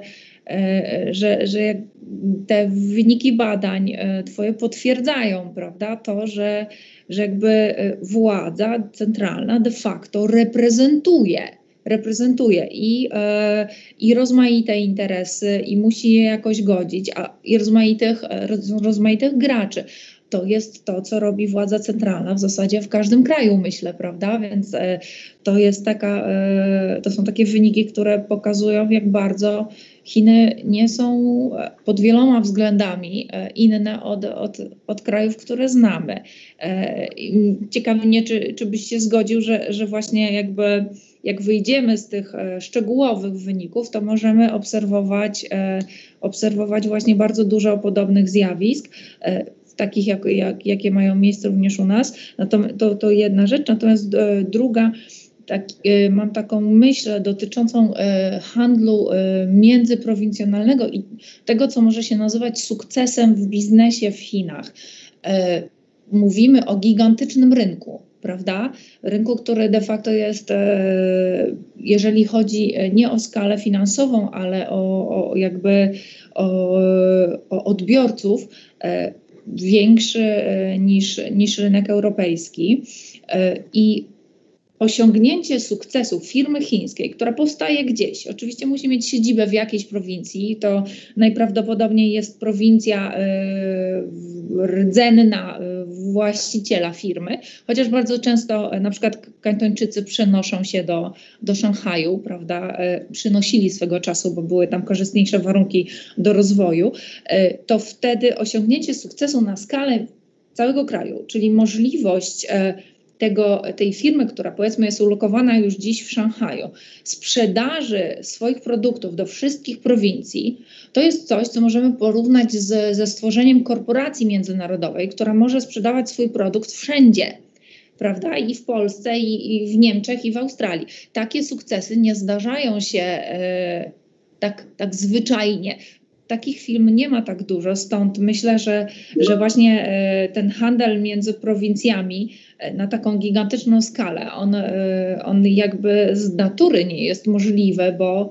te wyniki badań twoje potwierdzają, prawda, to, że władza centralna de facto reprezentuje i rozmaite interesy i musi je jakoś godzić, i rozmaitych graczy. To jest to, co robi władza centralna w zasadzie w każdym kraju, myślę, prawda? Więc to są takie wyniki, które pokazują, jak bardzo Chiny nie są pod wieloma względami inne od krajów, które znamy. Ciekawi mnie, czy byś się zgodził, że właśnie jak wyjdziemy z tych szczegółowych wyników, to możemy obserwować właśnie bardzo dużo podobnych zjawisk, takich jakie mają miejsce również u nas. To jedna rzecz, natomiast druga, mam taką myśl dotyczącą handlu międzyprowincjonalnego i tego, co może się nazywać sukcesem w biznesie w Chinach. Mówimy o gigantycznym rynku, prawda? Rynku, który de facto jest, jeżeli chodzi nie o skalę finansową, ale o odbiorców, większy niż rynek europejski. I osiągnięcie sukcesu firmy chińskiej, która powstaje gdzieś, oczywiście musi mieć siedzibę w jakiejś prowincji, to najprawdopodobniej jest prowincja rdzenna właściciela firmy, chociaż bardzo często na przykład Kantończycy przenoszą się do Szanghaju, prawda, przynosili swego czasu, bo były tam korzystniejsze warunki do rozwoju, to wtedy osiągnięcie sukcesu na skalę całego kraju, czyli możliwość tej firmy, która powiedzmy jest ulokowana już dziś w Szanghaju, sprzedaży swoich produktów do wszystkich prowincji, to jest coś, co możemy porównać ze stworzeniem korporacji międzynarodowej, która może sprzedawać swój produkt wszędzie, prawda? I w Polsce, i w Niemczech, i w Australii. Takie sukcesy nie zdarzają się tak zwyczajnie. Takich firm nie ma tak dużo, stąd myślę, że właśnie ten handel między prowincjami na taką gigantyczną skalę, on jakby z natury nie jest możliwy, bo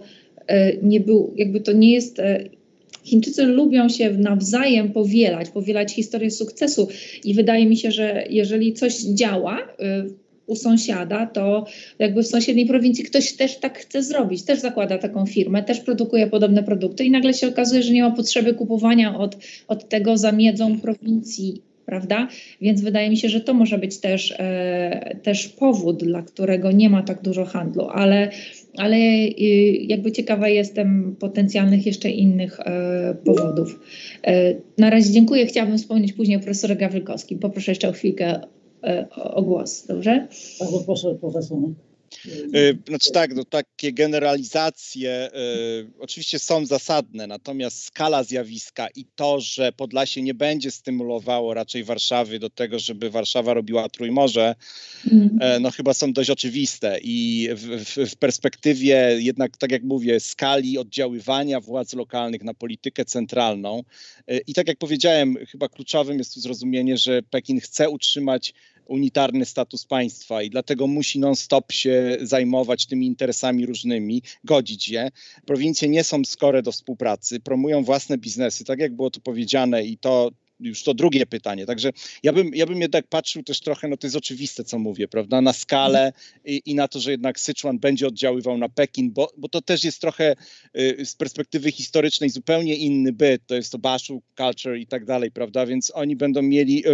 to nie jest... Chińczycy lubią się nawzajem powielać historię sukcesu i wydaje mi się, że jeżeli coś działa u sąsiada, to jakby w sąsiedniej prowincji ktoś też tak chce zrobić, też zakłada taką firmę, też produkuje podobne produkty i nagle się okazuje, że nie ma potrzeby kupowania od tego za miedzą prowincji, prawda? Więc wydaje mi się, że to może być też powód, dla którego nie ma tak dużo handlu, ale jakby ciekawa jestem potencjalnych jeszcze innych powodów. Na razie dziękuję. Chciałabym wspomnieć później o profesorze Gawlikowskim. Poproszę jeszcze o chwilkę o głos, dobrze? Bardzo proszę, profesor. Znaczy tak, no takie generalizacje oczywiście są zasadne, natomiast skala zjawiska i to, że Podlasie nie będzie stymulowało raczej Warszawy do tego, żeby Warszawa robiła Trójmorze, no chyba są dość oczywiste i w perspektywie jednak, tak jak mówię, skali oddziaływania władz lokalnych na politykę centralną i tak jak powiedziałem, chyba kluczowym jest tu zrozumienie, że Pekin chce utrzymać unitarny status państwa i dlatego musi non-stop się zajmować tymi interesami różnymi, godzić je. Prowincje nie są skore do współpracy, promują własne biznesy, tak jak było tu powiedziane i to już to drugie pytanie. Także ja bym jednak patrzył też trochę, no to jest oczywiste, co mówię, prawda, na skalę i na to, że jednak Syczuan będzie oddziaływał na Pekin, bo to też jest trochę z perspektywy historycznej zupełnie inny byt, to jest to Bashu culture i tak dalej, prawda, więc oni będą mieli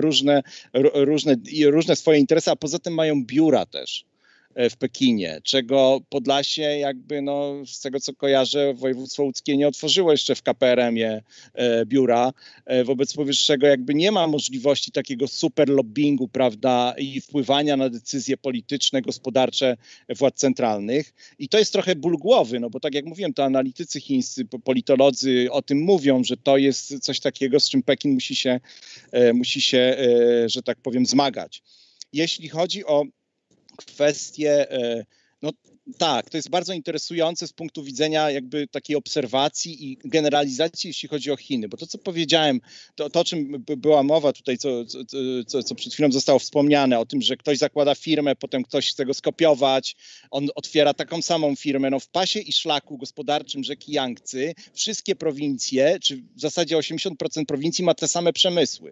różne swoje interesy, a poza tym mają biura też w Pekinie, czego Podlasie jakby, no z tego co kojarzę, województwo łódzkie nie otworzyło jeszcze w KPRM-ie biura, wobec powyższego jakby nie ma możliwości takiego super lobbingu, prawda, i wpływania na decyzje polityczne, gospodarcze władz centralnych i to jest trochę ból głowy, no bo tak jak mówiłem, to analitycy chińscy, politolodzy o tym mówią, że to jest coś takiego, z czym Pekin musi się, że tak powiem, zmagać. Jeśli chodzi o kwestie, no tak, to jest bardzo interesujące z punktu widzenia jakby takiej obserwacji i generalizacji, jeśli chodzi o Chiny, bo to, co powiedziałem, to o czym była mowa tutaj, co przed chwilą zostało wspomniane, o tym, że ktoś zakłada firmę, potem ktoś chce go skopiować, on otwiera taką samą firmę, no w pasie i szlaku gospodarczym rzeki Jangtzy wszystkie prowincje, czy w zasadzie 80% prowincji ma te same przemysły.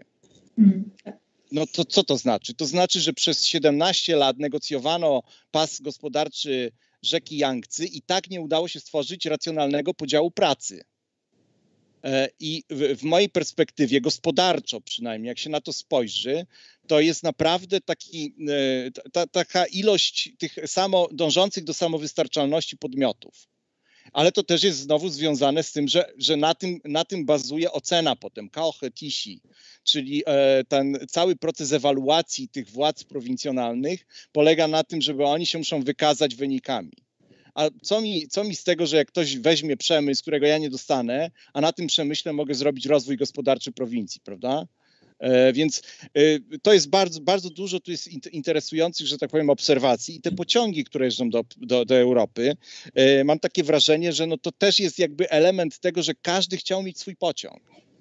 No to co to znaczy? To znaczy, że przez 17 lat negocjowano pas gospodarczy rzeki Jangtzy i tak nie udało się stworzyć racjonalnego podziału pracy. I w mojej perspektywie gospodarczo przynajmniej, jak się na to spojrzy, to jest naprawdę taka ilość tych dążących do samowystarczalności podmiotów. Ale to też jest znowu związane z tym, że na tym bazuje ocena potem, Kaohe Tishi, czyli ten cały proces ewaluacji tych władz prowincjonalnych polega na tym, żeby oni się muszą wykazać wynikami. A co mi z tego, że jak ktoś weźmie przemysł, którego ja nie dostanę, a na tym przemyśle mogę zrobić rozwój gospodarczy prowincji, prawda? Więc to jest bardzo, bardzo dużo tu jest interesujących, że tak powiem, obserwacji i te pociągi, które jeżdżą do Europy, mam takie wrażenie, że no to też jest jakby element tego, że każdy chciał mieć swój pociąg.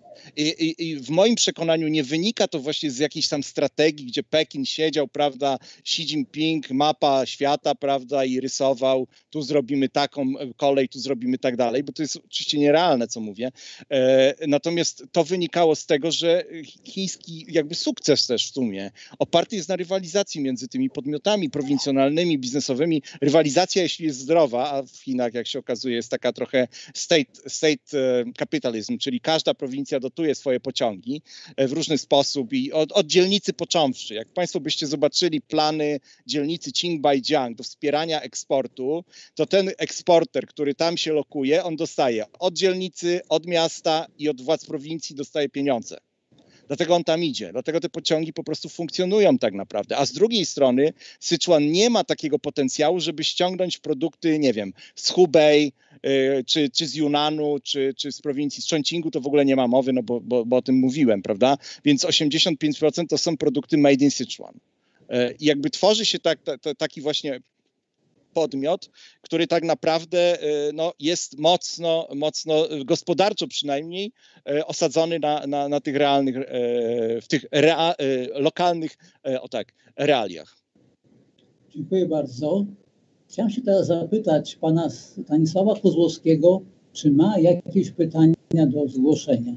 I w moim przekonaniu nie wynika to właśnie z jakiejś tam strategii, gdzie Pekin siedział, prawda, Xi Jinping, mapa świata, prawda, i rysował, tu zrobimy taką kolej, tu zrobimy tak dalej, bo to jest oczywiście nierealne, co mówię. Natomiast to wynikało z tego, że chiński jakby sukces też w sumie oparty jest na rywalizacji między tymi podmiotami prowincjonalnymi, biznesowymi. Rywalizacja, jeśli jest zdrowa, a w Chinach, jak się okazuje, jest taka trochę state capitalism, czyli każda prowincja dotuje swoje pociągi w różny sposób i od dzielnicy począwszy. Jak Państwo byście zobaczyli plany dzielnicy Qingbaijiang do wspierania eksportu, to ten eksporter, który tam się lokuje, on dostaje od dzielnicy, od miasta i od władz prowincji dostaje pieniądze. Dlatego on tam idzie, dlatego te pociągi po prostu funkcjonują tak naprawdę. A z drugiej strony Syczuan nie ma takiego potencjału, żeby ściągnąć produkty, nie wiem, z Hubei, czy z Yunnanu, czy z prowincji, z Chongqingu, to w ogóle nie ma mowy, no bo o tym mówiłem, prawda? Więc 85% to są produkty made in Sichuan. I jakby tworzy się taki właśnie podmiot, który tak naprawdę no, jest mocno gospodarczo przynajmniej osadzony na tych realnych, w tych lokalnych realiach. Dziękuję bardzo. Chciałem się teraz zapytać pana Stanisława Kozłowskiego, czy ma jakieś pytania do zgłoszenia?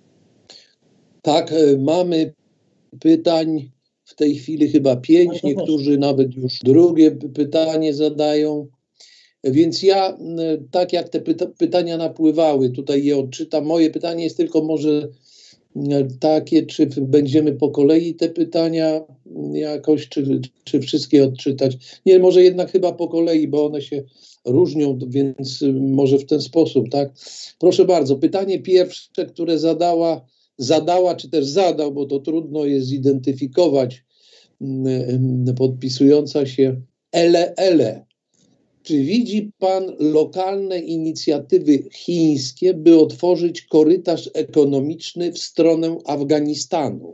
Tak, mamy pytań w tej chwili chyba 5, niektórzy nawet już drugie pytanie zadają. Więc ja, tak jak te pytania napływały, tutaj je odczytam. Moje pytanie jest tylko może takie, czy będziemy po kolei te pytania jakoś, czy wszystkie odczytać. Nie, może jednak chyba po kolei, bo one się różnią, więc może w ten sposób, tak? Proszę bardzo, pytanie pierwsze, które zadała, czy też zadał, bo to trudno jest zidentyfikować, podpisująca się Ele. Czy widzi pan lokalne inicjatywy chińskie, by otworzyć korytarz ekonomiczny w stronę Afganistanu?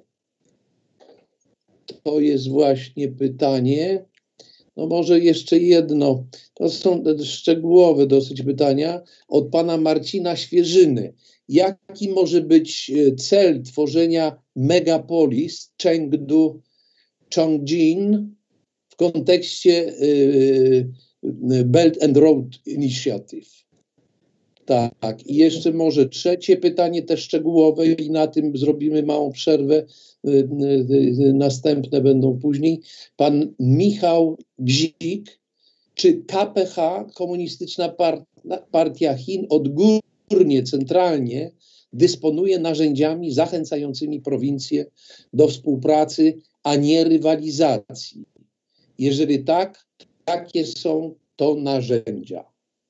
To jest właśnie pytanie. No może jeszcze jedno. To są szczegółowe dosyć pytania od pana Marcina Świeżyny. Jaki może być cel tworzenia megapolis Chengdu, Chongqing w kontekście Belt and Road Initiative? Tak, i jeszcze może trzecie pytanie, też szczegółowe, i na tym zrobimy małą przerwę. Następne będą później. Pan Michał Bzik, czy KPH, Komunistyczna Partia Chin, odgórnie, centralnie dysponuje narzędziami zachęcającymi prowincje do współpracy, a nie rywalizacji? Jeżeli tak, jakie są to narzędzia?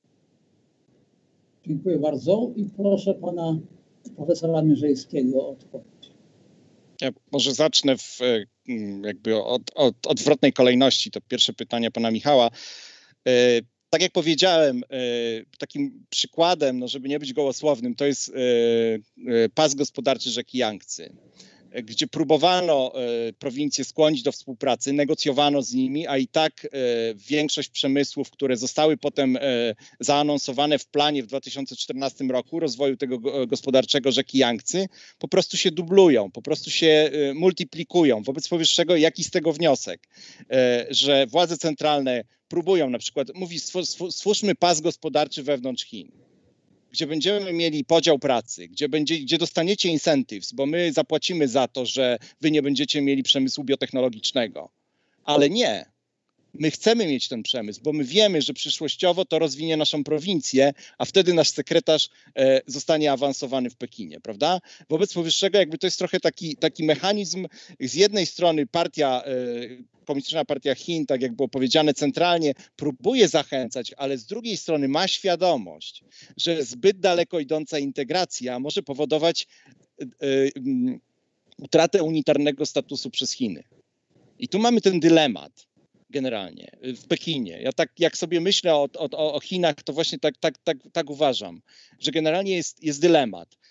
Dziękuję bardzo i proszę pana profesora Mierzejskiego o odpowiedź. Ja może zacznę jakby od odwrotnej kolejności. To pierwsze pytanie pana Michała. Tak jak powiedziałem, takim przykładem, no żeby nie być gołosłownym, to jest pas gospodarczy rzeki Jangtzy, gdzie próbowano prowincje skłonić do współpracy, negocjowano z nimi, a i tak większość przemysłów, które zostały potem zaanonsowane w planie w 2014 roku rozwoju tego gospodarczego rzeki Jangtzy, po prostu się dublują, po prostu się multiplikują. Wobec powyższego, jaki z tego wniosek? Że władze centralne próbują na przykład, mówi, stwórzmy pas gospodarczy wewnątrz Chin, gdzie będziemy mieli podział pracy, gdzie dostaniecie incentives, bo my zapłacimy za to, że wy nie będziecie mieli przemysłu biotechnologicznego. Ale nie. My chcemy mieć ten przemysł, bo my wiemy, że przyszłościowo to rozwinie naszą prowincję, a wtedy nasz sekretarz zostanie awansowany w Pekinie, prawda? Wobec powyższego jakby to jest trochę taki mechanizm, z jednej strony Komunistyczna Partia Chin, tak jak było powiedziane, centralnie próbuje zachęcać, ale z drugiej strony ma świadomość, że zbyt daleko idąca integracja może powodować utratę unitarnego statusu przez Chiny. I tu mamy ten dylemat generalnie w Pekinie. Ja tak jak sobie myślę o Chinach, to właśnie tak uważam, że generalnie jest dylemat.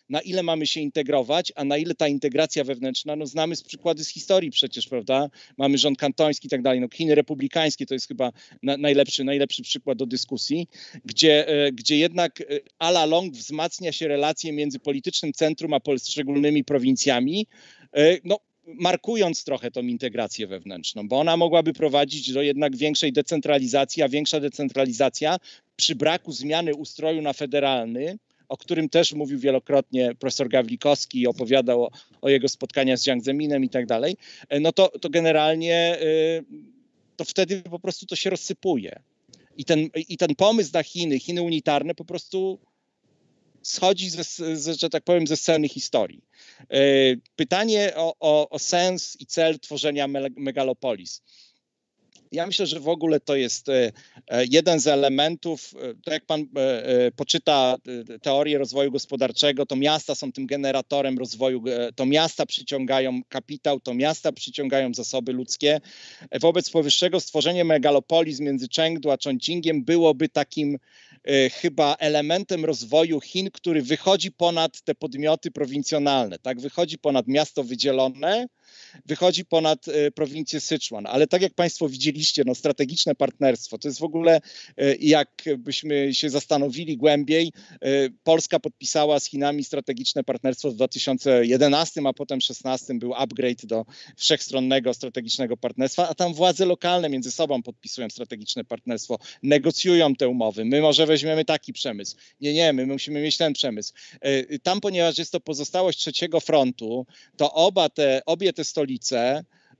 na ile mamy się integrować, a na ile ta integracja wewnętrzna, no znamy z przykłady z historii przecież, prawda? Mamy rząd kantoński i tak dalej. No Chiny republikańskie to jest chyba najlepszy przykład do dyskusji, gdzie jednak all along wzmacnia się relacje między politycznym centrum a poszczególnymi prowincjami, no markując trochę tą integrację wewnętrzną, bo ona mogłaby prowadzić do jednak większej decentralizacji, a większa decentralizacja przy braku zmiany ustroju na federalny, o którym też mówił wielokrotnie profesor Gawlikowski i opowiadał o jego spotkaniach z Jiang Zeminem i tak dalej, no to generalnie to wtedy po prostu to się rozsypuje. I ten pomysł na Chiny unitarne po prostu schodzi, że tak powiem, ze sceny historii. Pytanie o sens i cel tworzenia megalopolis. Ja myślę, że w ogóle to jest jeden z elementów, to jak pan poczyta teorię rozwoju gospodarczego, to miasta są tym generatorem rozwoju, to miasta przyciągają kapitał, to miasta przyciągają zasoby ludzkie. Wobec powyższego stworzenie megalopolis między Chengdu a Chongqingiem byłoby takim chyba elementem rozwoju Chin, który wychodzi ponad te podmioty prowincjonalne, tak? Wychodzi ponad miasto wydzielone, wychodzi ponad prowincję Syczuan. Ale tak jak państwo widzieliście, no, strategiczne partnerstwo, to jest w ogóle, jakbyśmy się zastanowili głębiej, Polska podpisała z Chinami strategiczne partnerstwo w 2011, a potem 2016 był upgrade do wszechstronnego strategicznego partnerstwa, a tam władze lokalne między sobą podpisują strategiczne partnerstwo, negocjują te umowy. My może weźmiemy taki przemysł. Nie, my musimy mieć ten przemysł. Tam, ponieważ jest to pozostałość trzeciego frontu, to obie te stolice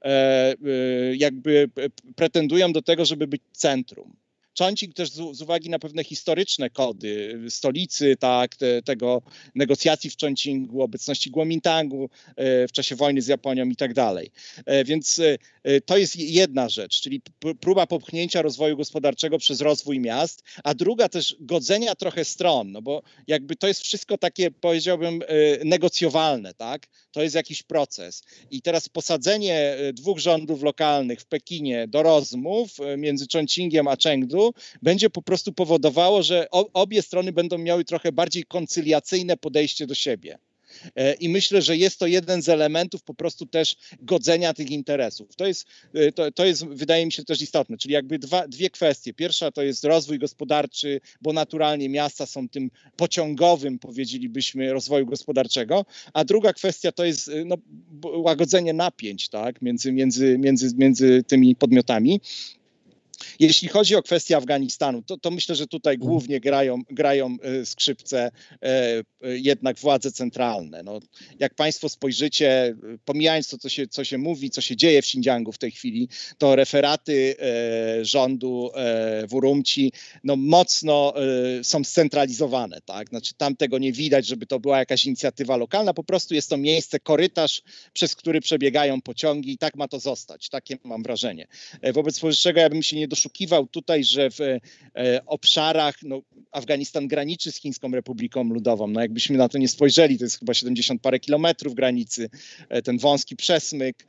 jakby pretendują do tego, żeby być centrum. Chongqing też z uwagi na pewne historyczne kody stolicy, tak, tego negocjacji w Chongqingu, obecności Kuomintangu w czasie wojny z Japonią i tak dalej. Więc to jest jedna rzecz, czyli próba popchnięcia rozwoju gospodarczego przez rozwój miast, a druga też godzenia trochę stron, no bo jakby to jest wszystko takie, powiedziałbym, negocjowalne, tak? To jest jakiś proces. I teraz posadzenie dwóch rządów lokalnych w Pekinie do rozmów między Chongqingiem a Chengdu będzie po prostu powodowało, że obie strony będą miały trochę bardziej koncyliacyjne podejście do siebie. I myślę, że jest to jeden z elementów po prostu też godzenia tych interesów. To jest wydaje mi się też istotne, czyli jakby dwie kwestie. Pierwsza to jest rozwój gospodarczy, bo naturalnie miasta są tym pociągowym, powiedzielibyśmy, rozwoju gospodarczego, a druga kwestia to jest no, łagodzenie napięć, tak, między tymi podmiotami. Jeśli chodzi o kwestię Afganistanu, to myślę, że tutaj głównie grają skrzypce jednak władze centralne. No, jak państwo spojrzycie, pomijając to, co się mówi, co się dzieje w Xinjiangu w tej chwili, to referaty rządu w Urumqi no, mocno są scentralizowane. Tak? Znaczy, tam tego nie widać, żeby to była jakaś inicjatywa lokalna, po prostu jest to miejsce, korytarz, przez który przebiegają pociągi i tak ma to zostać. Takie mam wrażenie. Wobec powyższego ja bym się nie doszukiwał tutaj, że w obszarach, no, Afganistan graniczy z Chińską Republiką Ludową, no jakbyśmy na to nie spojrzeli, to jest chyba 70 parę kilometrów granicy, ten wąski przesmyk,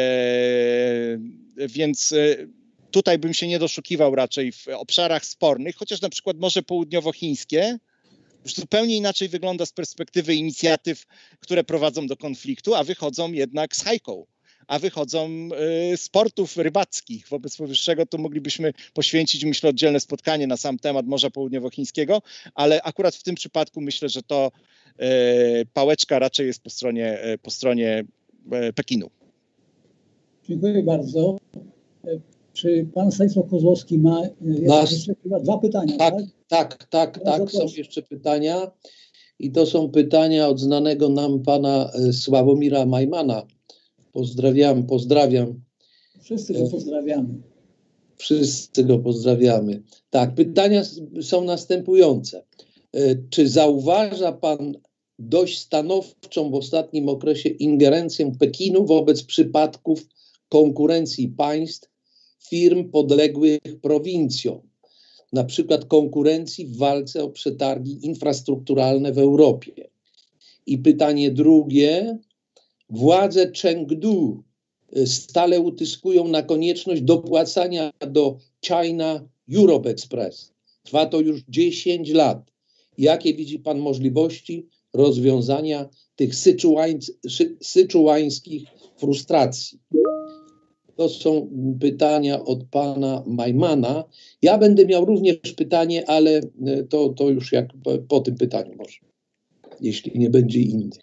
więc tutaj bym się nie doszukiwał raczej w obszarach spornych, chociaż na przykład Morze Południowochińskie już zupełnie inaczej wygląda z perspektywy inicjatyw, które prowadzą do konfliktu, a wychodzą jednak z hajką. A wychodzą z portów rybackich. Wobec powyższego to moglibyśmy poświęcić, myślę, oddzielne spotkanie na sam temat Morza Południowochińskiego, ale akurat w tym przypadku myślę, że to pałeczka raczej jest po stronie Pekinu. Dziękuję bardzo. Czy pan Stanisław Kozłowski ma jeszcze chyba dwa pytania? Tak. Są jeszcze pytania i to są pytania od znanego nam pana Sławomira Majmana. Pozdrawiam. Wszyscy go pozdrawiamy. Wszyscy go pozdrawiamy. Tak, pytania są następujące. Czy zauważa pan dość stanowczą w ostatnim okresie ingerencję Pekinu wobec przypadków konkurencji państw, firm podległych prowincjom? Na przykład konkurencji w walce o przetargi infrastrukturalne w Europie. I pytanie drugie. Władze Chengdu stale utyskują na konieczność dopłacania do China Europe Express. Trwa to już 10 lat. Jakie widzi pan możliwości rozwiązania tych syczułańskich frustracji? To są pytania od pana Majmana. Ja będę miał również pytanie, ale to już jak po tym pytaniu może, jeśli nie będzie innych.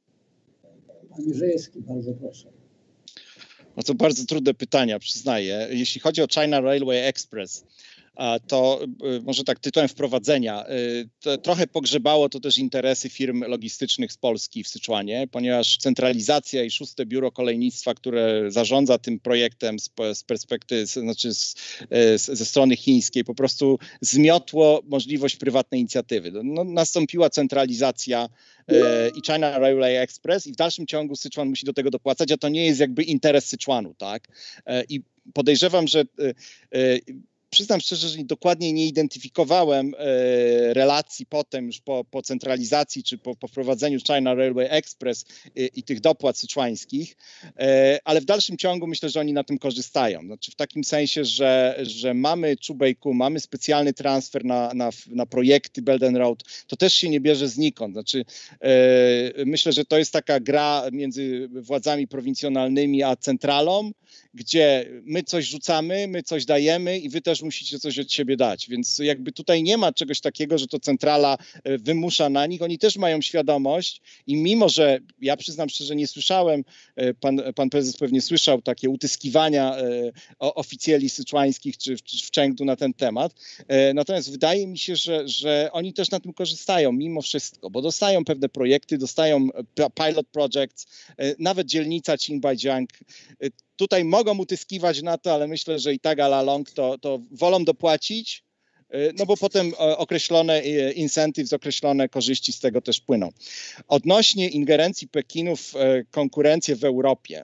Pan Mierzejewski, bardzo proszę. No to bardzo trudne pytania, przyznaję. Jeśli chodzi o China Railway Express, to może tak tytułem wprowadzenia, to trochę pogrzebało to też interesy firm logistycznych z Polski w Syczuanie, ponieważ centralizacja i 6. Biuro Kolejnictwa, które zarządza tym projektem z perspektywy, znaczy ze strony chińskiej, po prostu zmiotło możliwość prywatnej inicjatywy. No, nastąpiła centralizacja i China Railway Express i w dalszym ciągu Syczuan musi do tego dopłacać, a to nie jest jakby interes Syczuanu, tak? I podejrzewam, że przyznam szczerze, że dokładnie nie identyfikowałem relacji potem już po centralizacji czy po wprowadzeniu China Railway Express i tych dopłat syczuańskich, ale w dalszym ciągu myślę, że oni na tym korzystają. Znaczy w takim sensie, że mamy Chubeiku, mamy specjalny transfer na projekty Belt and Road, to też się nie bierze znikąd. Znaczy myślę, że to jest taka gra między władzami prowincjonalnymi a centralą, gdzie my coś rzucamy, my coś dajemy i wy też musicie coś od siebie dać. Więc jakby tutaj nie ma czegoś takiego, że to centrala wymusza na nich. Oni też mają świadomość i mimo, że ja przyznam szczerze, nie słyszałem, pan prezes pewnie słyszał takie utyskiwania oficjeli syczuańskich czy w Chengdu na ten temat. Natomiast wydaje mi się, że oni też na tym korzystają mimo wszystko, bo dostają pewne projekty, dostają pilot projects, nawet dzielnica Qingbaijiang. Tutaj mogą utyskiwać na to, ale myślę, że i tak a la long to wolą dopłacić, no bo potem określone incentives, określone korzyści z tego też płyną. Odnośnie ingerencji Pekinu w konkurencję w Europie,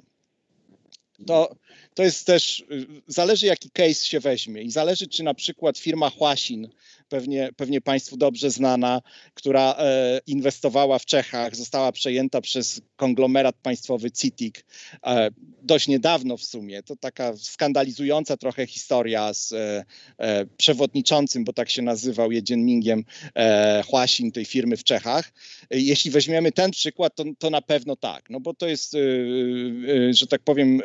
to jest też, zależy jaki case się weźmie i zależy czy na przykład firma Huaxin, pewnie Państwu dobrze znana, która inwestowała w Czechach, została przejęta przez konglomerat państwowy CITIC dość niedawno w sumie. To taka skandalizująca trochę historia z przewodniczącym, bo tak się nazywał, Ye Jianmingiem Huaxin tej firmy w Czechach. Jeśli weźmiemy ten przykład, to na pewno tak, no bo to jest, że tak powiem,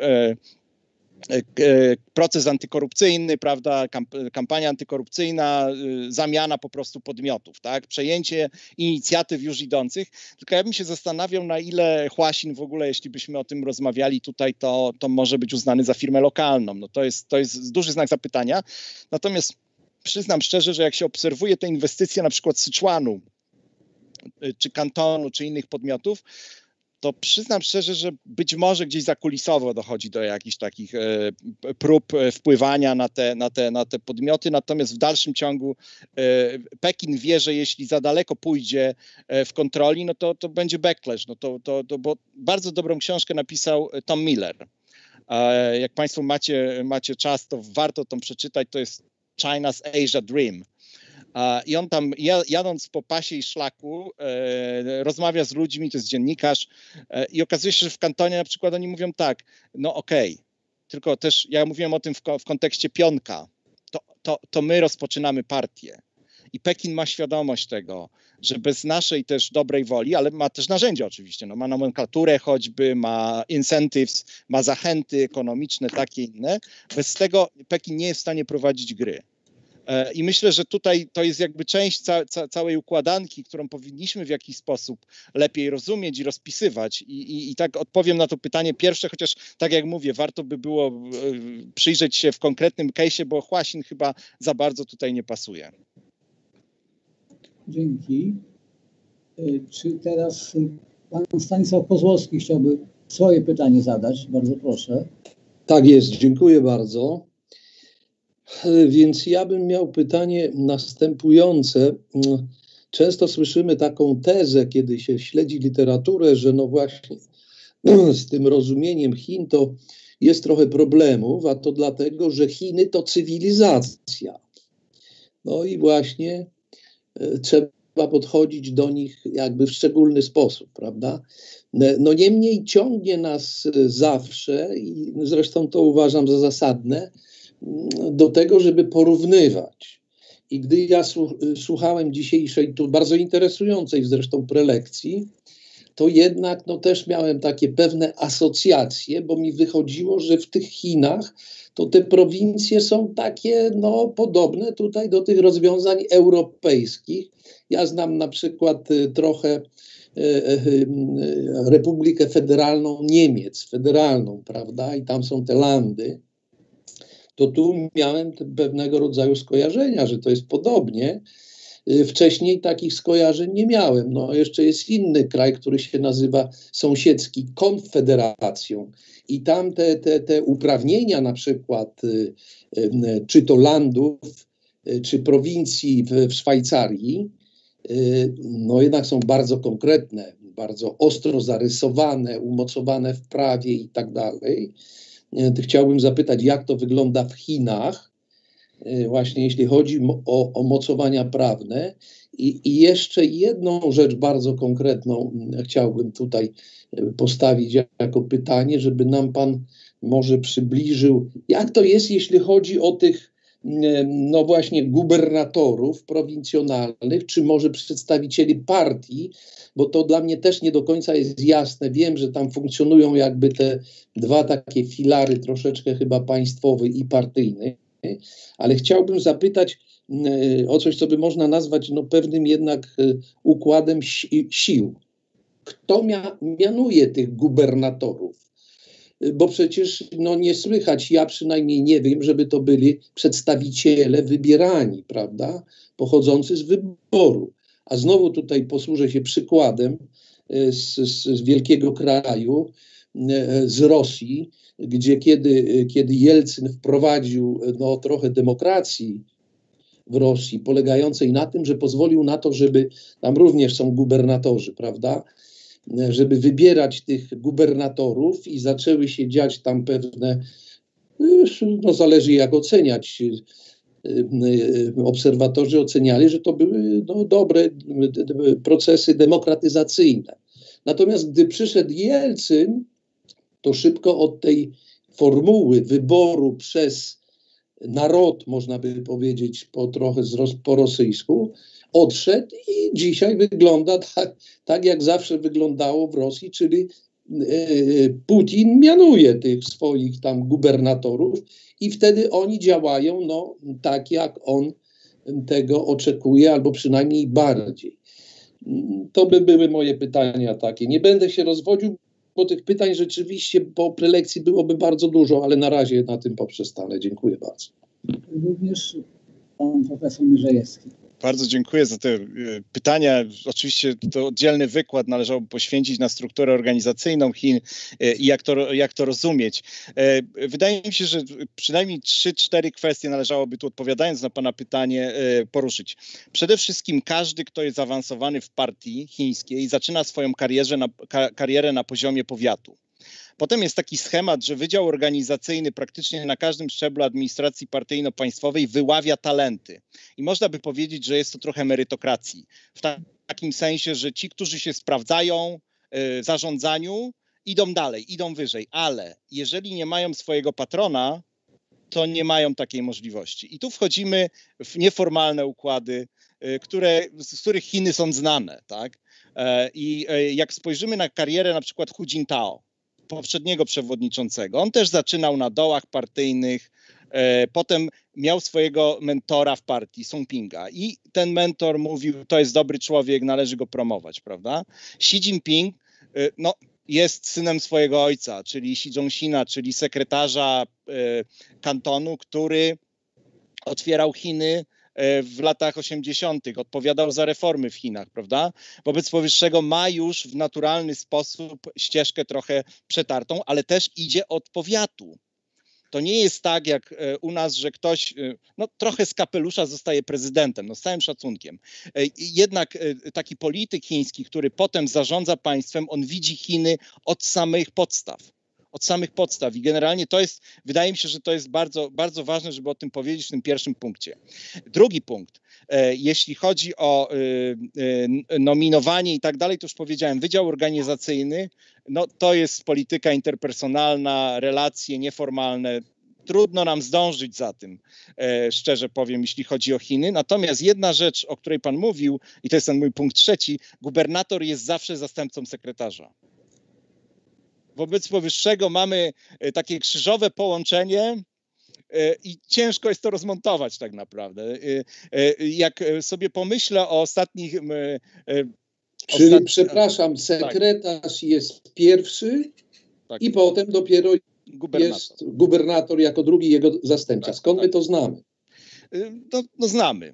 proces antykorupcyjny, prawda, kampania antykorupcyjna, zamiana po prostu podmiotów, tak, przejęcie inicjatyw już idących. Tylko ja bym się zastanawiał, na ile Huaxin w ogóle, jeśli byśmy o tym rozmawiali tutaj, to może być uznany za firmę lokalną. No to jest duży znak zapytania. Natomiast przyznam szczerze, że jak się obserwuje te inwestycje na przykład Syczuanu, czy Kantonu, czy innych podmiotów, to przyznam szczerze, że być może gdzieś zakulisowo dochodzi do jakichś takich prób wpływania na te podmioty, natomiast w dalszym ciągu Pekin wie, że jeśli za daleko pójdzie w kontroli, no to będzie backlash, no bo bardzo dobrą książkę napisał Tom Miller. Jak Państwo macie czas, to warto to przeczytać, to jest China's Asia Dream. I on tam jadąc po pasie i szlaku rozmawia z ludźmi, to jest dziennikarz i okazuje się, że w Kantonie na przykład oni mówią tak, no okej, tylko też ja mówiłem o tym w kontekście pionka, to my rozpoczynamy partię. I Pekin ma świadomość tego, że bez naszej też dobrej woli, ale ma też narzędzia oczywiście, no ma nomenklaturę choćby, ma incentives, ma zachęty ekonomiczne, takie inne. Bez tego Pekin nie jest w stanie prowadzić gry. I myślę, że tutaj to jest jakby część całej układanki, którą powinniśmy w jakiś sposób lepiej rozumieć i rozpisywać. I tak odpowiem na to pytanie pierwsze, chociaż tak jak mówię, warto by było przyjrzeć się w konkretnym case'ie, bo Huaxin chyba za bardzo tutaj nie pasuje. Dzięki. Czy teraz pan Stanisław Kozłowski chciałby swoje pytanie zadać? Bardzo proszę. Tak jest, dziękuję bardzo. Więc ja bym miał pytanie następujące. Często słyszymy taką tezę, kiedy się śledzi literaturę, że no właśnie z tym rozumieniem Chin to jest trochę problemów, a to dlatego, że Chiny to cywilizacja. No i właśnie trzeba podchodzić do nich jakby w szczególny sposób, prawda? No niemniej ciągnie nas zawsze i zresztą to uważam za zasadne, do tego, żeby porównywać. I gdy ja słuchałem dzisiejszej, tu bardzo interesującej zresztą prelekcji, to jednak no, też miałem takie pewne asocjacje, bo mi wychodziło, że w tych Chinach to te prowincje są takie no, podobne tutaj do tych rozwiązań europejskich. Ja znam na przykład trochę Republikę Federalną Niemiec, federalną, prawda, i tam są te landy. To tu miałem pewnego rodzaju skojarzenia, że to jest podobnie. Wcześniej takich skojarzeń nie miałem. No, jeszcze jest inny kraj, który się nazywa sąsiedzki Konfederacją i tam te uprawnienia na przykład czy to landów, czy prowincji w Szwajcarii, no jednak są bardzo konkretne, bardzo ostro zarysowane, umocowane w prawie i tak dalej. Chciałbym zapytać, jak to wygląda w Chinach, właśnie jeśli chodzi o mocowania prawne. I jeszcze jedną rzecz bardzo konkretną chciałbym tutaj postawić jako pytanie, żeby nam pan może przybliżył, jak to jest, jeśli chodzi o tych no właśnie gubernatorów prowincjonalnych, czy może przedstawicieli partii, bo to dla mnie też nie do końca jest jasne. Wiem, że tam funkcjonują jakby te dwa takie filary, troszeczkę chyba państwowy i partyjny, ale chciałbym zapytać o coś, co by można nazwać no, pewnym jednak układem sił. Kto mianuje tych gubernatorów? Bo przecież no, nie słychać, ja przynajmniej nie wiem, żeby to byli przedstawiciele wybierani, prawda, pochodzący z wyboru. A znowu tutaj posłużę się przykładem z wielkiego kraju, z Rosji, gdzie kiedy Jelcyn wprowadził no, trochę demokracji w Rosji, polegającej na tym, że pozwolił na to, żeby, tam również są gubernatorzy, prawda, żeby wybierać tych gubernatorów i zaczęły się dziać tam pewne, no zależy jak oceniać, obserwatorzy oceniali, że to były no, dobre procesy demokratyzacyjne. Natomiast gdy przyszedł Jelcyn, to szybko od tej formuły wyboru przez naród, można by powiedzieć trochę po rosyjsku, odszedł i dzisiaj wygląda tak jak zawsze wyglądało w Rosji, czyli Putin mianuje tych swoich tam gubernatorów i wtedy oni działają no, tak, jak on tego oczekuje, albo przynajmniej bardziej. To by były moje pytania takie. Nie będę się rozwodził, bo tych pytań rzeczywiście po prelekcji byłoby bardzo dużo, ale na razie na tym poprzestanę. Dziękuję bardzo. Również pan profesor Mierzejewski. Bardzo dziękuję za te pytania. Oczywiście to oddzielny wykład należałoby poświęcić na strukturę organizacyjną Chin i jak to rozumieć. Wydaje mi się, że przynajmniej 3-4 kwestie należałoby tu, odpowiadając na pana pytanie, poruszyć. Przede wszystkim każdy, kto jest zaawansowany w partii chińskiej, zaczyna swoją karierę na poziomie powiatu. Potem jest taki schemat, że wydział organizacyjny praktycznie na każdym szczeblu administracji partyjno-państwowej wyławia talenty. I można by powiedzieć, że jest to trochę merytokracji. W takim sensie, że ci, którzy się sprawdzają w zarządzaniu, idą dalej, idą wyżej. Ale jeżeli nie mają swojego patrona, to nie takiej możliwości. I tu wchodzimy w nieformalne układy, z których Chiny są znane. Tak? I jak spojrzymy na karierę na przykład Hu Jintao, poprzedniego przewodniczącego. On też zaczynał na dołach partyjnych, potem miał swojego mentora w partii, Song Pinga i ten mentor mówił, to jest dobry człowiek, należy go promować, prawda? Xi Jinping no, jest synem swojego ojca, czyli Xi Zhongxina, czyli sekretarza kantonu, który otwierał Chiny w latach 80., odpowiadał za reformy w Chinach, prawda? Wobec powyższego ma już w naturalny sposób ścieżkę trochę przetartą, ale też idzie od powiatu. To nie jest tak jak u nas, że ktoś no, trochę z kapelusza zostaje prezydentem, no, z całym szacunkiem. Jednak taki polityk chiński, który potem zarządza państwem, on widzi Chiny od samych podstaw. I generalnie to jest, wydaje mi się, że to jest bardzo, bardzo ważne, żeby o tym powiedzieć w tym pierwszym punkcie. Drugi punkt, jeśli chodzi o nominowanie i tak dalej, to już powiedziałem, wydział organizacyjny, no to jest polityka interpersonalna, relacje nieformalne, trudno nam zdążyć za tym, szczerze powiem, jeśli chodzi o Chiny. Natomiast jedna rzecz, o której pan mówił, i to jest ten mój punkt trzeci, gubernator jest zawsze zastępcą sekretarza. Wobec powyższego mamy takie krzyżowe połączenie i ciężko jest to rozmontować tak naprawdę. Jak sobie pomyślę o ostatnich... Czyli, przepraszam, sekretarz jest pierwszy i potem dopiero jest gubernator jako drugi jego zastępca. Skąd my to znamy? No znamy.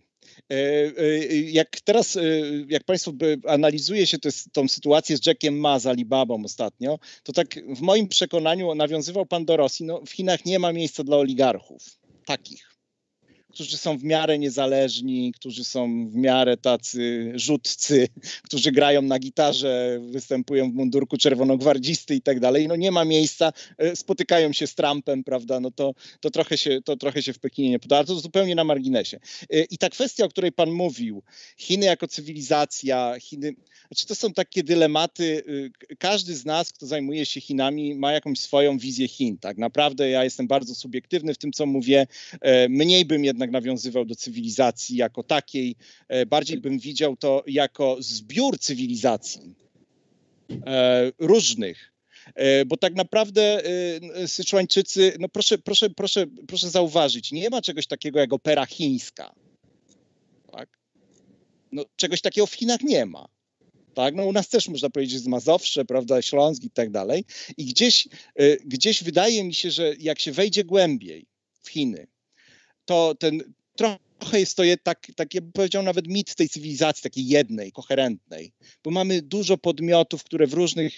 Jak Państwo analizuje się tą sytuację z Jackiem Ma z Alibabą ostatnio, to tak w moim przekonaniu nawiązywał pan do Rosji. No, w Chinach nie ma miejsca dla oligarchów takich, którzy są w miarę niezależni, którzy są w miarę tacy rzutcy, którzy grają na gitarze, występują w mundurku czerwonogwardzisty i tak dalej. No nie ma miejsca, spotykają się z Trumpem, prawda, no to trochę się w Pekinie nie podoba, to zupełnie na marginesie. I ta kwestia, o której pan mówił, Chiny jako cywilizacja, Chiny, znaczy to są takie dylematy, każdy z nas, kto zajmuje się Chinami, ma jakąś swoją wizję Chin, tak naprawdę ja jestem bardzo subiektywny w tym, co mówię, mniej bym jednak nawiązywał do cywilizacji jako takiej, bardziej bym widział to jako zbiór cywilizacji różnych, bo tak naprawdę Syczuańczycy, no proszę zauważyć, nie ma czegoś takiego jak opera chińska, tak? No, czegoś takiego w Chinach nie ma. Tak, no u nas też można powiedzieć, że jest Mazowsze, prawda, Śląsk i tak dalej. I gdzieś wydaje mi się, że jak się wejdzie głębiej w Chiny, to trochę jest to tak ja bym powiedział nawet mit tej cywilizacji, takiej jednej, koherentnej, bo mamy dużo podmiotów, które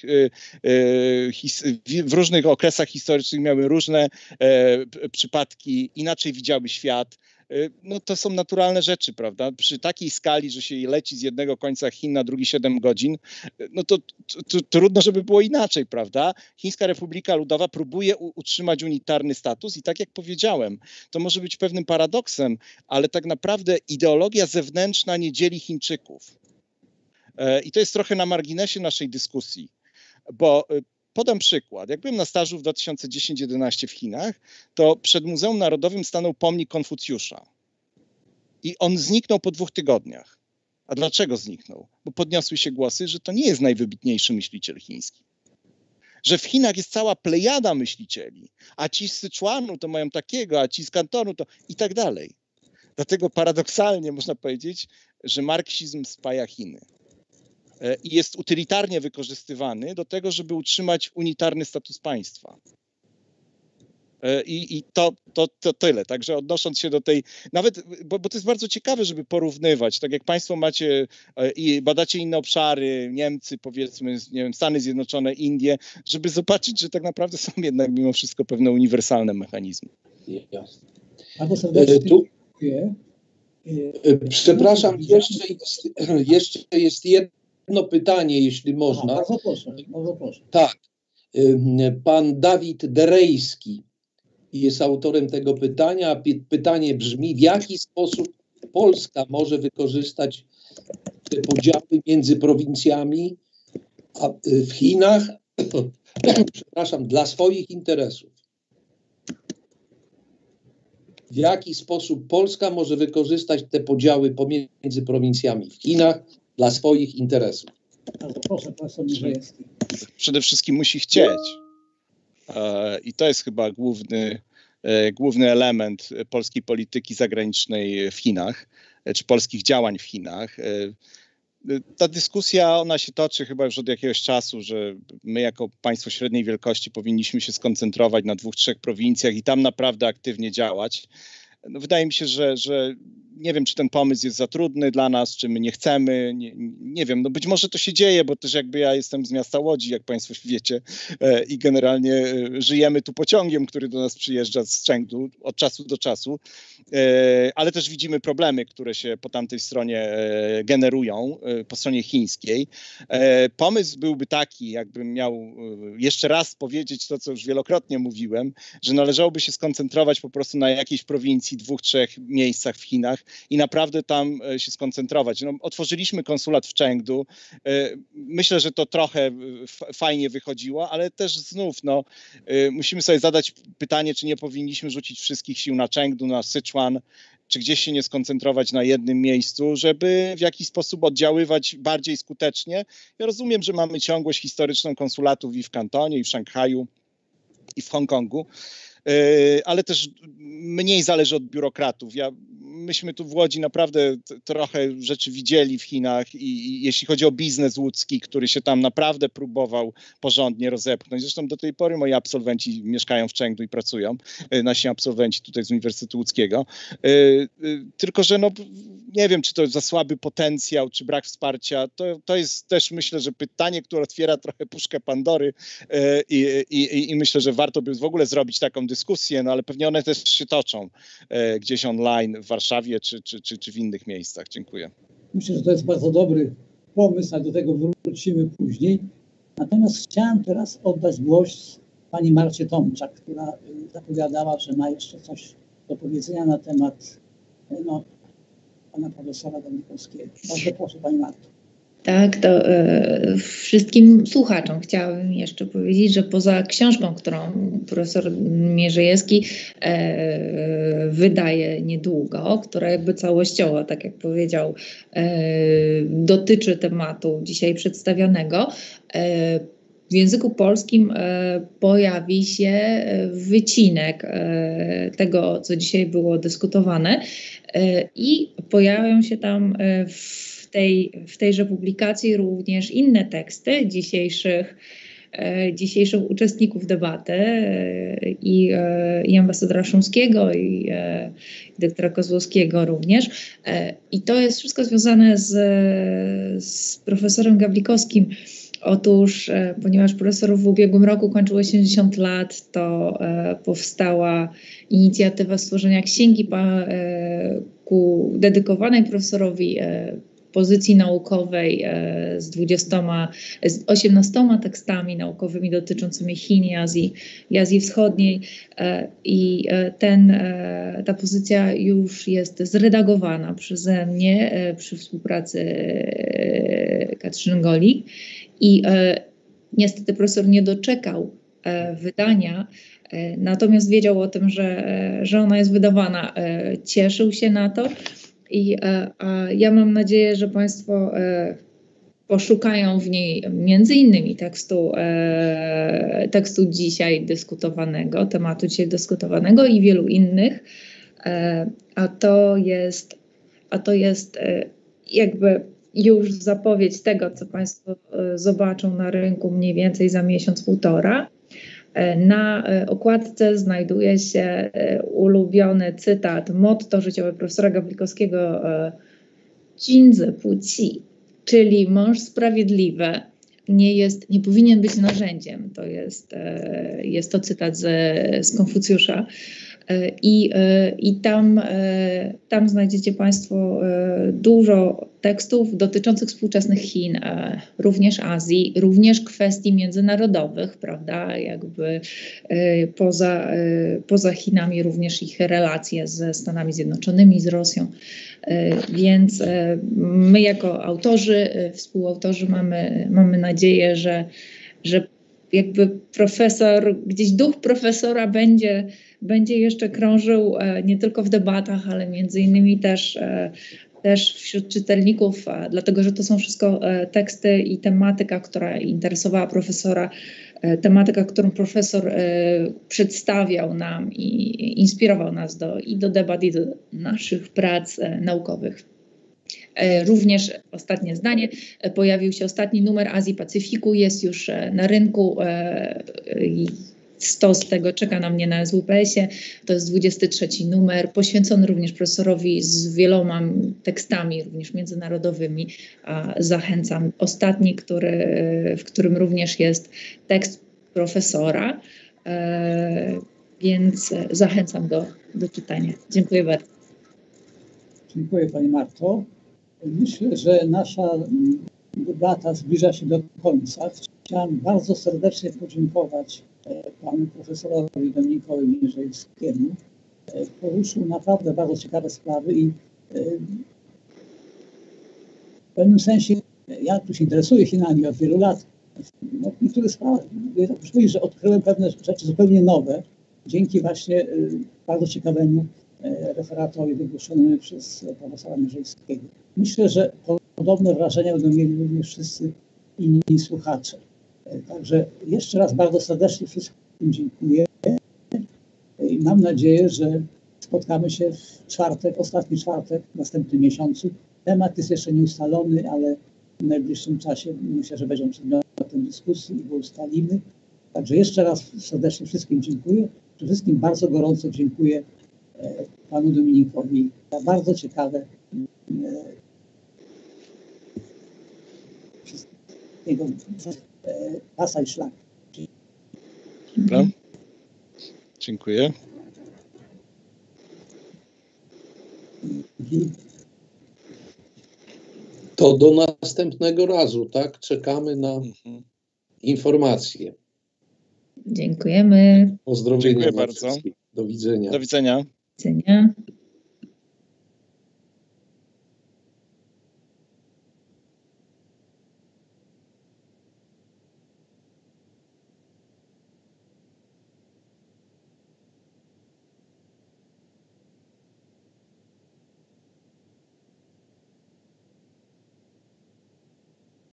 w różnych okresach historycznych miały różne przypadki, inaczej widziały świat. No to są naturalne rzeczy, prawda? Przy takiej skali, że się leci z jednego końca Chin na drugi 7 godzin, no to trudno, żeby było inaczej, prawda? Chińska Republika Ludowa próbuje utrzymać unitarny status i tak jak powiedziałem, to może być pewnym paradoksem, ale tak naprawdę ideologia zewnętrzna nie dzieli Chińczyków. I to jest trochę na marginesie naszej dyskusji, bo podam przykład. Jak byłem na stażu w 2010-11 w Chinach, to przed Muzeum Narodowym stanął pomnik Konfucjusza. I on zniknął po 2 tygodniach. A dlaczego zniknął? Bo podniosły się głosy, że to nie jest najwybitniejszy myśliciel chiński. Że w Chinach jest cała plejada myślicieli, a ci z Syczuanu to mają takiego, a ci z Kantonu to i tak dalej. Dlatego paradoksalnie można powiedzieć, że marksizm spaja Chiny. I jest utylitarnie wykorzystywany do tego, żeby utrzymać unitarny status państwa. I to tyle. Także odnosząc się do tej, nawet, bo to jest bardzo ciekawe, żeby porównywać, tak jak Państwo macie i badacie inne obszary, Niemcy, powiedzmy, nie wiem, Stany Zjednoczone, Indie, żeby zobaczyć, że tak naprawdę są jednak mimo wszystko pewne uniwersalne mechanizmy. Jasne. Bardzo serdecznie dziękuję. Przepraszam, jeszcze jest jedno pytanie, jeśli można. Bardzo proszę. Tak. Pan Dawid Derejski jest autorem tego pytania. Pytanie brzmi, w jaki sposób Polska może wykorzystać te podziały między prowincjami w Chinach, przepraszam, dla swoich interesów. W jaki sposób Polska może wykorzystać te podziały pomiędzy prowincjami w Chinach dla swoich interesów? Bardzo proszę, profesor Mierzejewski. Przede wszystkim musi chcieć. I to jest chyba główny element polskiej polityki zagranicznej w Chinach, czy polskich działań w Chinach. Ta dyskusja, ona się toczy chyba już od jakiegoś czasu, że my jako państwo średniej wielkości powinniśmy się skoncentrować na 2-3 prowincjach i tam naprawdę aktywnie działać. No wydaje mi się, że nie wiem, czy ten pomysł jest za trudny dla nas, czy my nie chcemy, nie wiem, no być może to się dzieje, bo też jakby ja jestem z miasta Łodzi, jak Państwo wiecie, i generalnie żyjemy tu pociągiem, który do nas przyjeżdża z Chengdu od czasu do czasu, ale też widzimy problemy, które się po tamtej stronie generują, po stronie chińskiej. Pomysł byłby taki, jakbym miał jeszcze raz powiedzieć to, co już wielokrotnie mówiłem, że należałoby się skoncentrować po prostu na jakiejś prowincji, 2-3 miejscach w Chinach, i naprawdę tam się skoncentrować. No, otworzyliśmy konsulat w Chengdu. Myślę, że to trochę fajnie wychodziło, ale też znów musimy sobie zadać pytanie, czy nie powinniśmy rzucić wszystkich sił na Chengdu, na Sichuan, czy gdzieś się nie skoncentrować na jednym miejscu, żeby w jakiś sposób oddziaływać bardziej skutecznie. Ja rozumiem, że mamy ciągłość historyczną konsulatów i w Kantonie, i w Szanghaju, i w Hongkongu, ale też mniej zależy od biurokratów. Myśmy tu w Łodzi naprawdę trochę rzeczy widzieli w Chinach i jeśli chodzi o biznes łódzki, który się tam naprawdę próbował porządnie rozepchnąć. Zresztą do tej pory moi absolwenci mieszkają w Chengdu i pracują, nasi absolwenci tutaj z Uniwersytetu Łódzkiego. Tylko że nie wiem, czy to za słaby potencjał, czy brak wsparcia. To jest też, myślę, że pytanie, które otwiera trochę puszkę Pandory i myślę, że warto by w ogóle zrobić taką dyskusję, ale pewnie one też się toczą gdzieś online w Warszawie czy w innych miejscach. Dziękuję. Myślę, że to jest bardzo dobry pomysł, a do tego wrócimy później. Natomiast chciałem teraz oddać głos pani Marcie Tomczak, która zapowiadała, że ma jeszcze coś do powiedzenia na temat pana profesora Gawlikowskiego. Bardzo proszę, pani Marto. Tak, to wszystkim słuchaczom chciałabym jeszcze powiedzieć, że poza książką, którą profesor Mierzejewski wydaje niedługo, która jakby całościowo, tak jak powiedział, dotyczy tematu dzisiaj przedstawionego, w języku polskim pojawi się wycinek tego, co dzisiaj było dyskutowane i pojawią się tam w tejże publikacji również inne teksty dzisiejszych uczestników debaty i ambasadora Szumskiego i doktora Kozłowskiego również. I to jest wszystko związane z profesorem Gawlikowskim. Otóż, ponieważ profesor w ubiegłym roku kończył 80 lat, to powstała inicjatywa stworzenia księgi dedykowanej profesorowi pozycji naukowej z 18 tekstami naukowymi dotyczącymi Chin i Azji Wschodniej. I ta pozycja już jest zredagowana przeze mnie przy współpracy Katrzyny Golik. I niestety profesor nie doczekał wydania, natomiast wiedział o tym, że ona jest wydawana. Cieszył się na to i ja mam nadzieję, że Państwo poszukają w niej między innymi tekstu dzisiaj dyskutowanego, tematu dzisiaj dyskutowanego i wielu innych, a to jest jakby już zapowiedź tego, co Państwo zobaczą na rynku mniej więcej za miesiąc, półtora. Na okładce znajduje się ulubiony cytat, motto życiowe profesora Gawlikowskiego Jinzi Puci, czyli mąż sprawiedliwy nie powinien być narzędziem. To jest to cytat z Konfucjusza. I tam znajdziecie Państwo dużo tekstów dotyczących współczesnych Chin, również Azji, również kwestii międzynarodowych, prawda, jakby poza Chinami również ich relacje ze Stanami Zjednoczonymi, z Rosją. Więc my jako autorzy, współautorzy mamy nadzieję, że jakby gdzieś duch profesora będzie jeszcze krążył nie tylko w debatach, ale między innymi też wśród czytelników, dlatego że to są wszystko teksty i tematyka, która interesowała profesora, tematyka, którą profesor przedstawiał nam i inspirował nas do debat i do naszych prac naukowych. Również ostatnie zdanie, pojawił się ostatni numer Azji Pacyfiku, jest już na rynku. 100 z tego czeka na mnie na SWPS-ie. To jest 23 numer, poświęcony również profesorowi z wieloma tekstami, również międzynarodowymi. Zachęcam. Ostatni, w którym również jest tekst profesora, więc zachęcam do czytania. Dziękuję bardzo. Dziękuję Pani Marto. Myślę, że nasza debata zbliża się do końca. Chciałem bardzo serdecznie podziękować panu profesorowi Dominikowi Mierzejewskiemu. Poruszył naprawdę bardzo ciekawe sprawy i W pewnym sensie ja tu się interesuję Chinami od wielu lat. No, w niektórych sprawach muszę powiedzieć, że odkryłem pewne rzeczy zupełnie nowe dzięki właśnie bardzo ciekawemu referatowi wygłoszonemu przez profesora Mierzejskiego. Myślę, że podobne wrażenia będą mieli również wszyscy inni słuchacze. Także jeszcze raz bardzo serdecznie wszystkim dziękuję i mam nadzieję, że spotkamy się w czwartek, ostatni czwartek w następnym miesiącu. Temat jest jeszcze nieustalony, ale w najbliższym czasie myślę, że będzie przedmiotem dyskusji i go ustalimy. Także jeszcze raz serdecznie wszystkim dziękuję. Przede wszystkim bardzo gorąco dziękuję panu Dominikowi za bardzo ciekawe jego pasa i szlak. Dobra. Dziękuję. To do następnego razu, tak? Czekamy na informacje. Dziękujemy. Pozdrowienia Dziękuję dla bardzo. wszystkich. Do widzenia. Do widzenia. Do widzenia.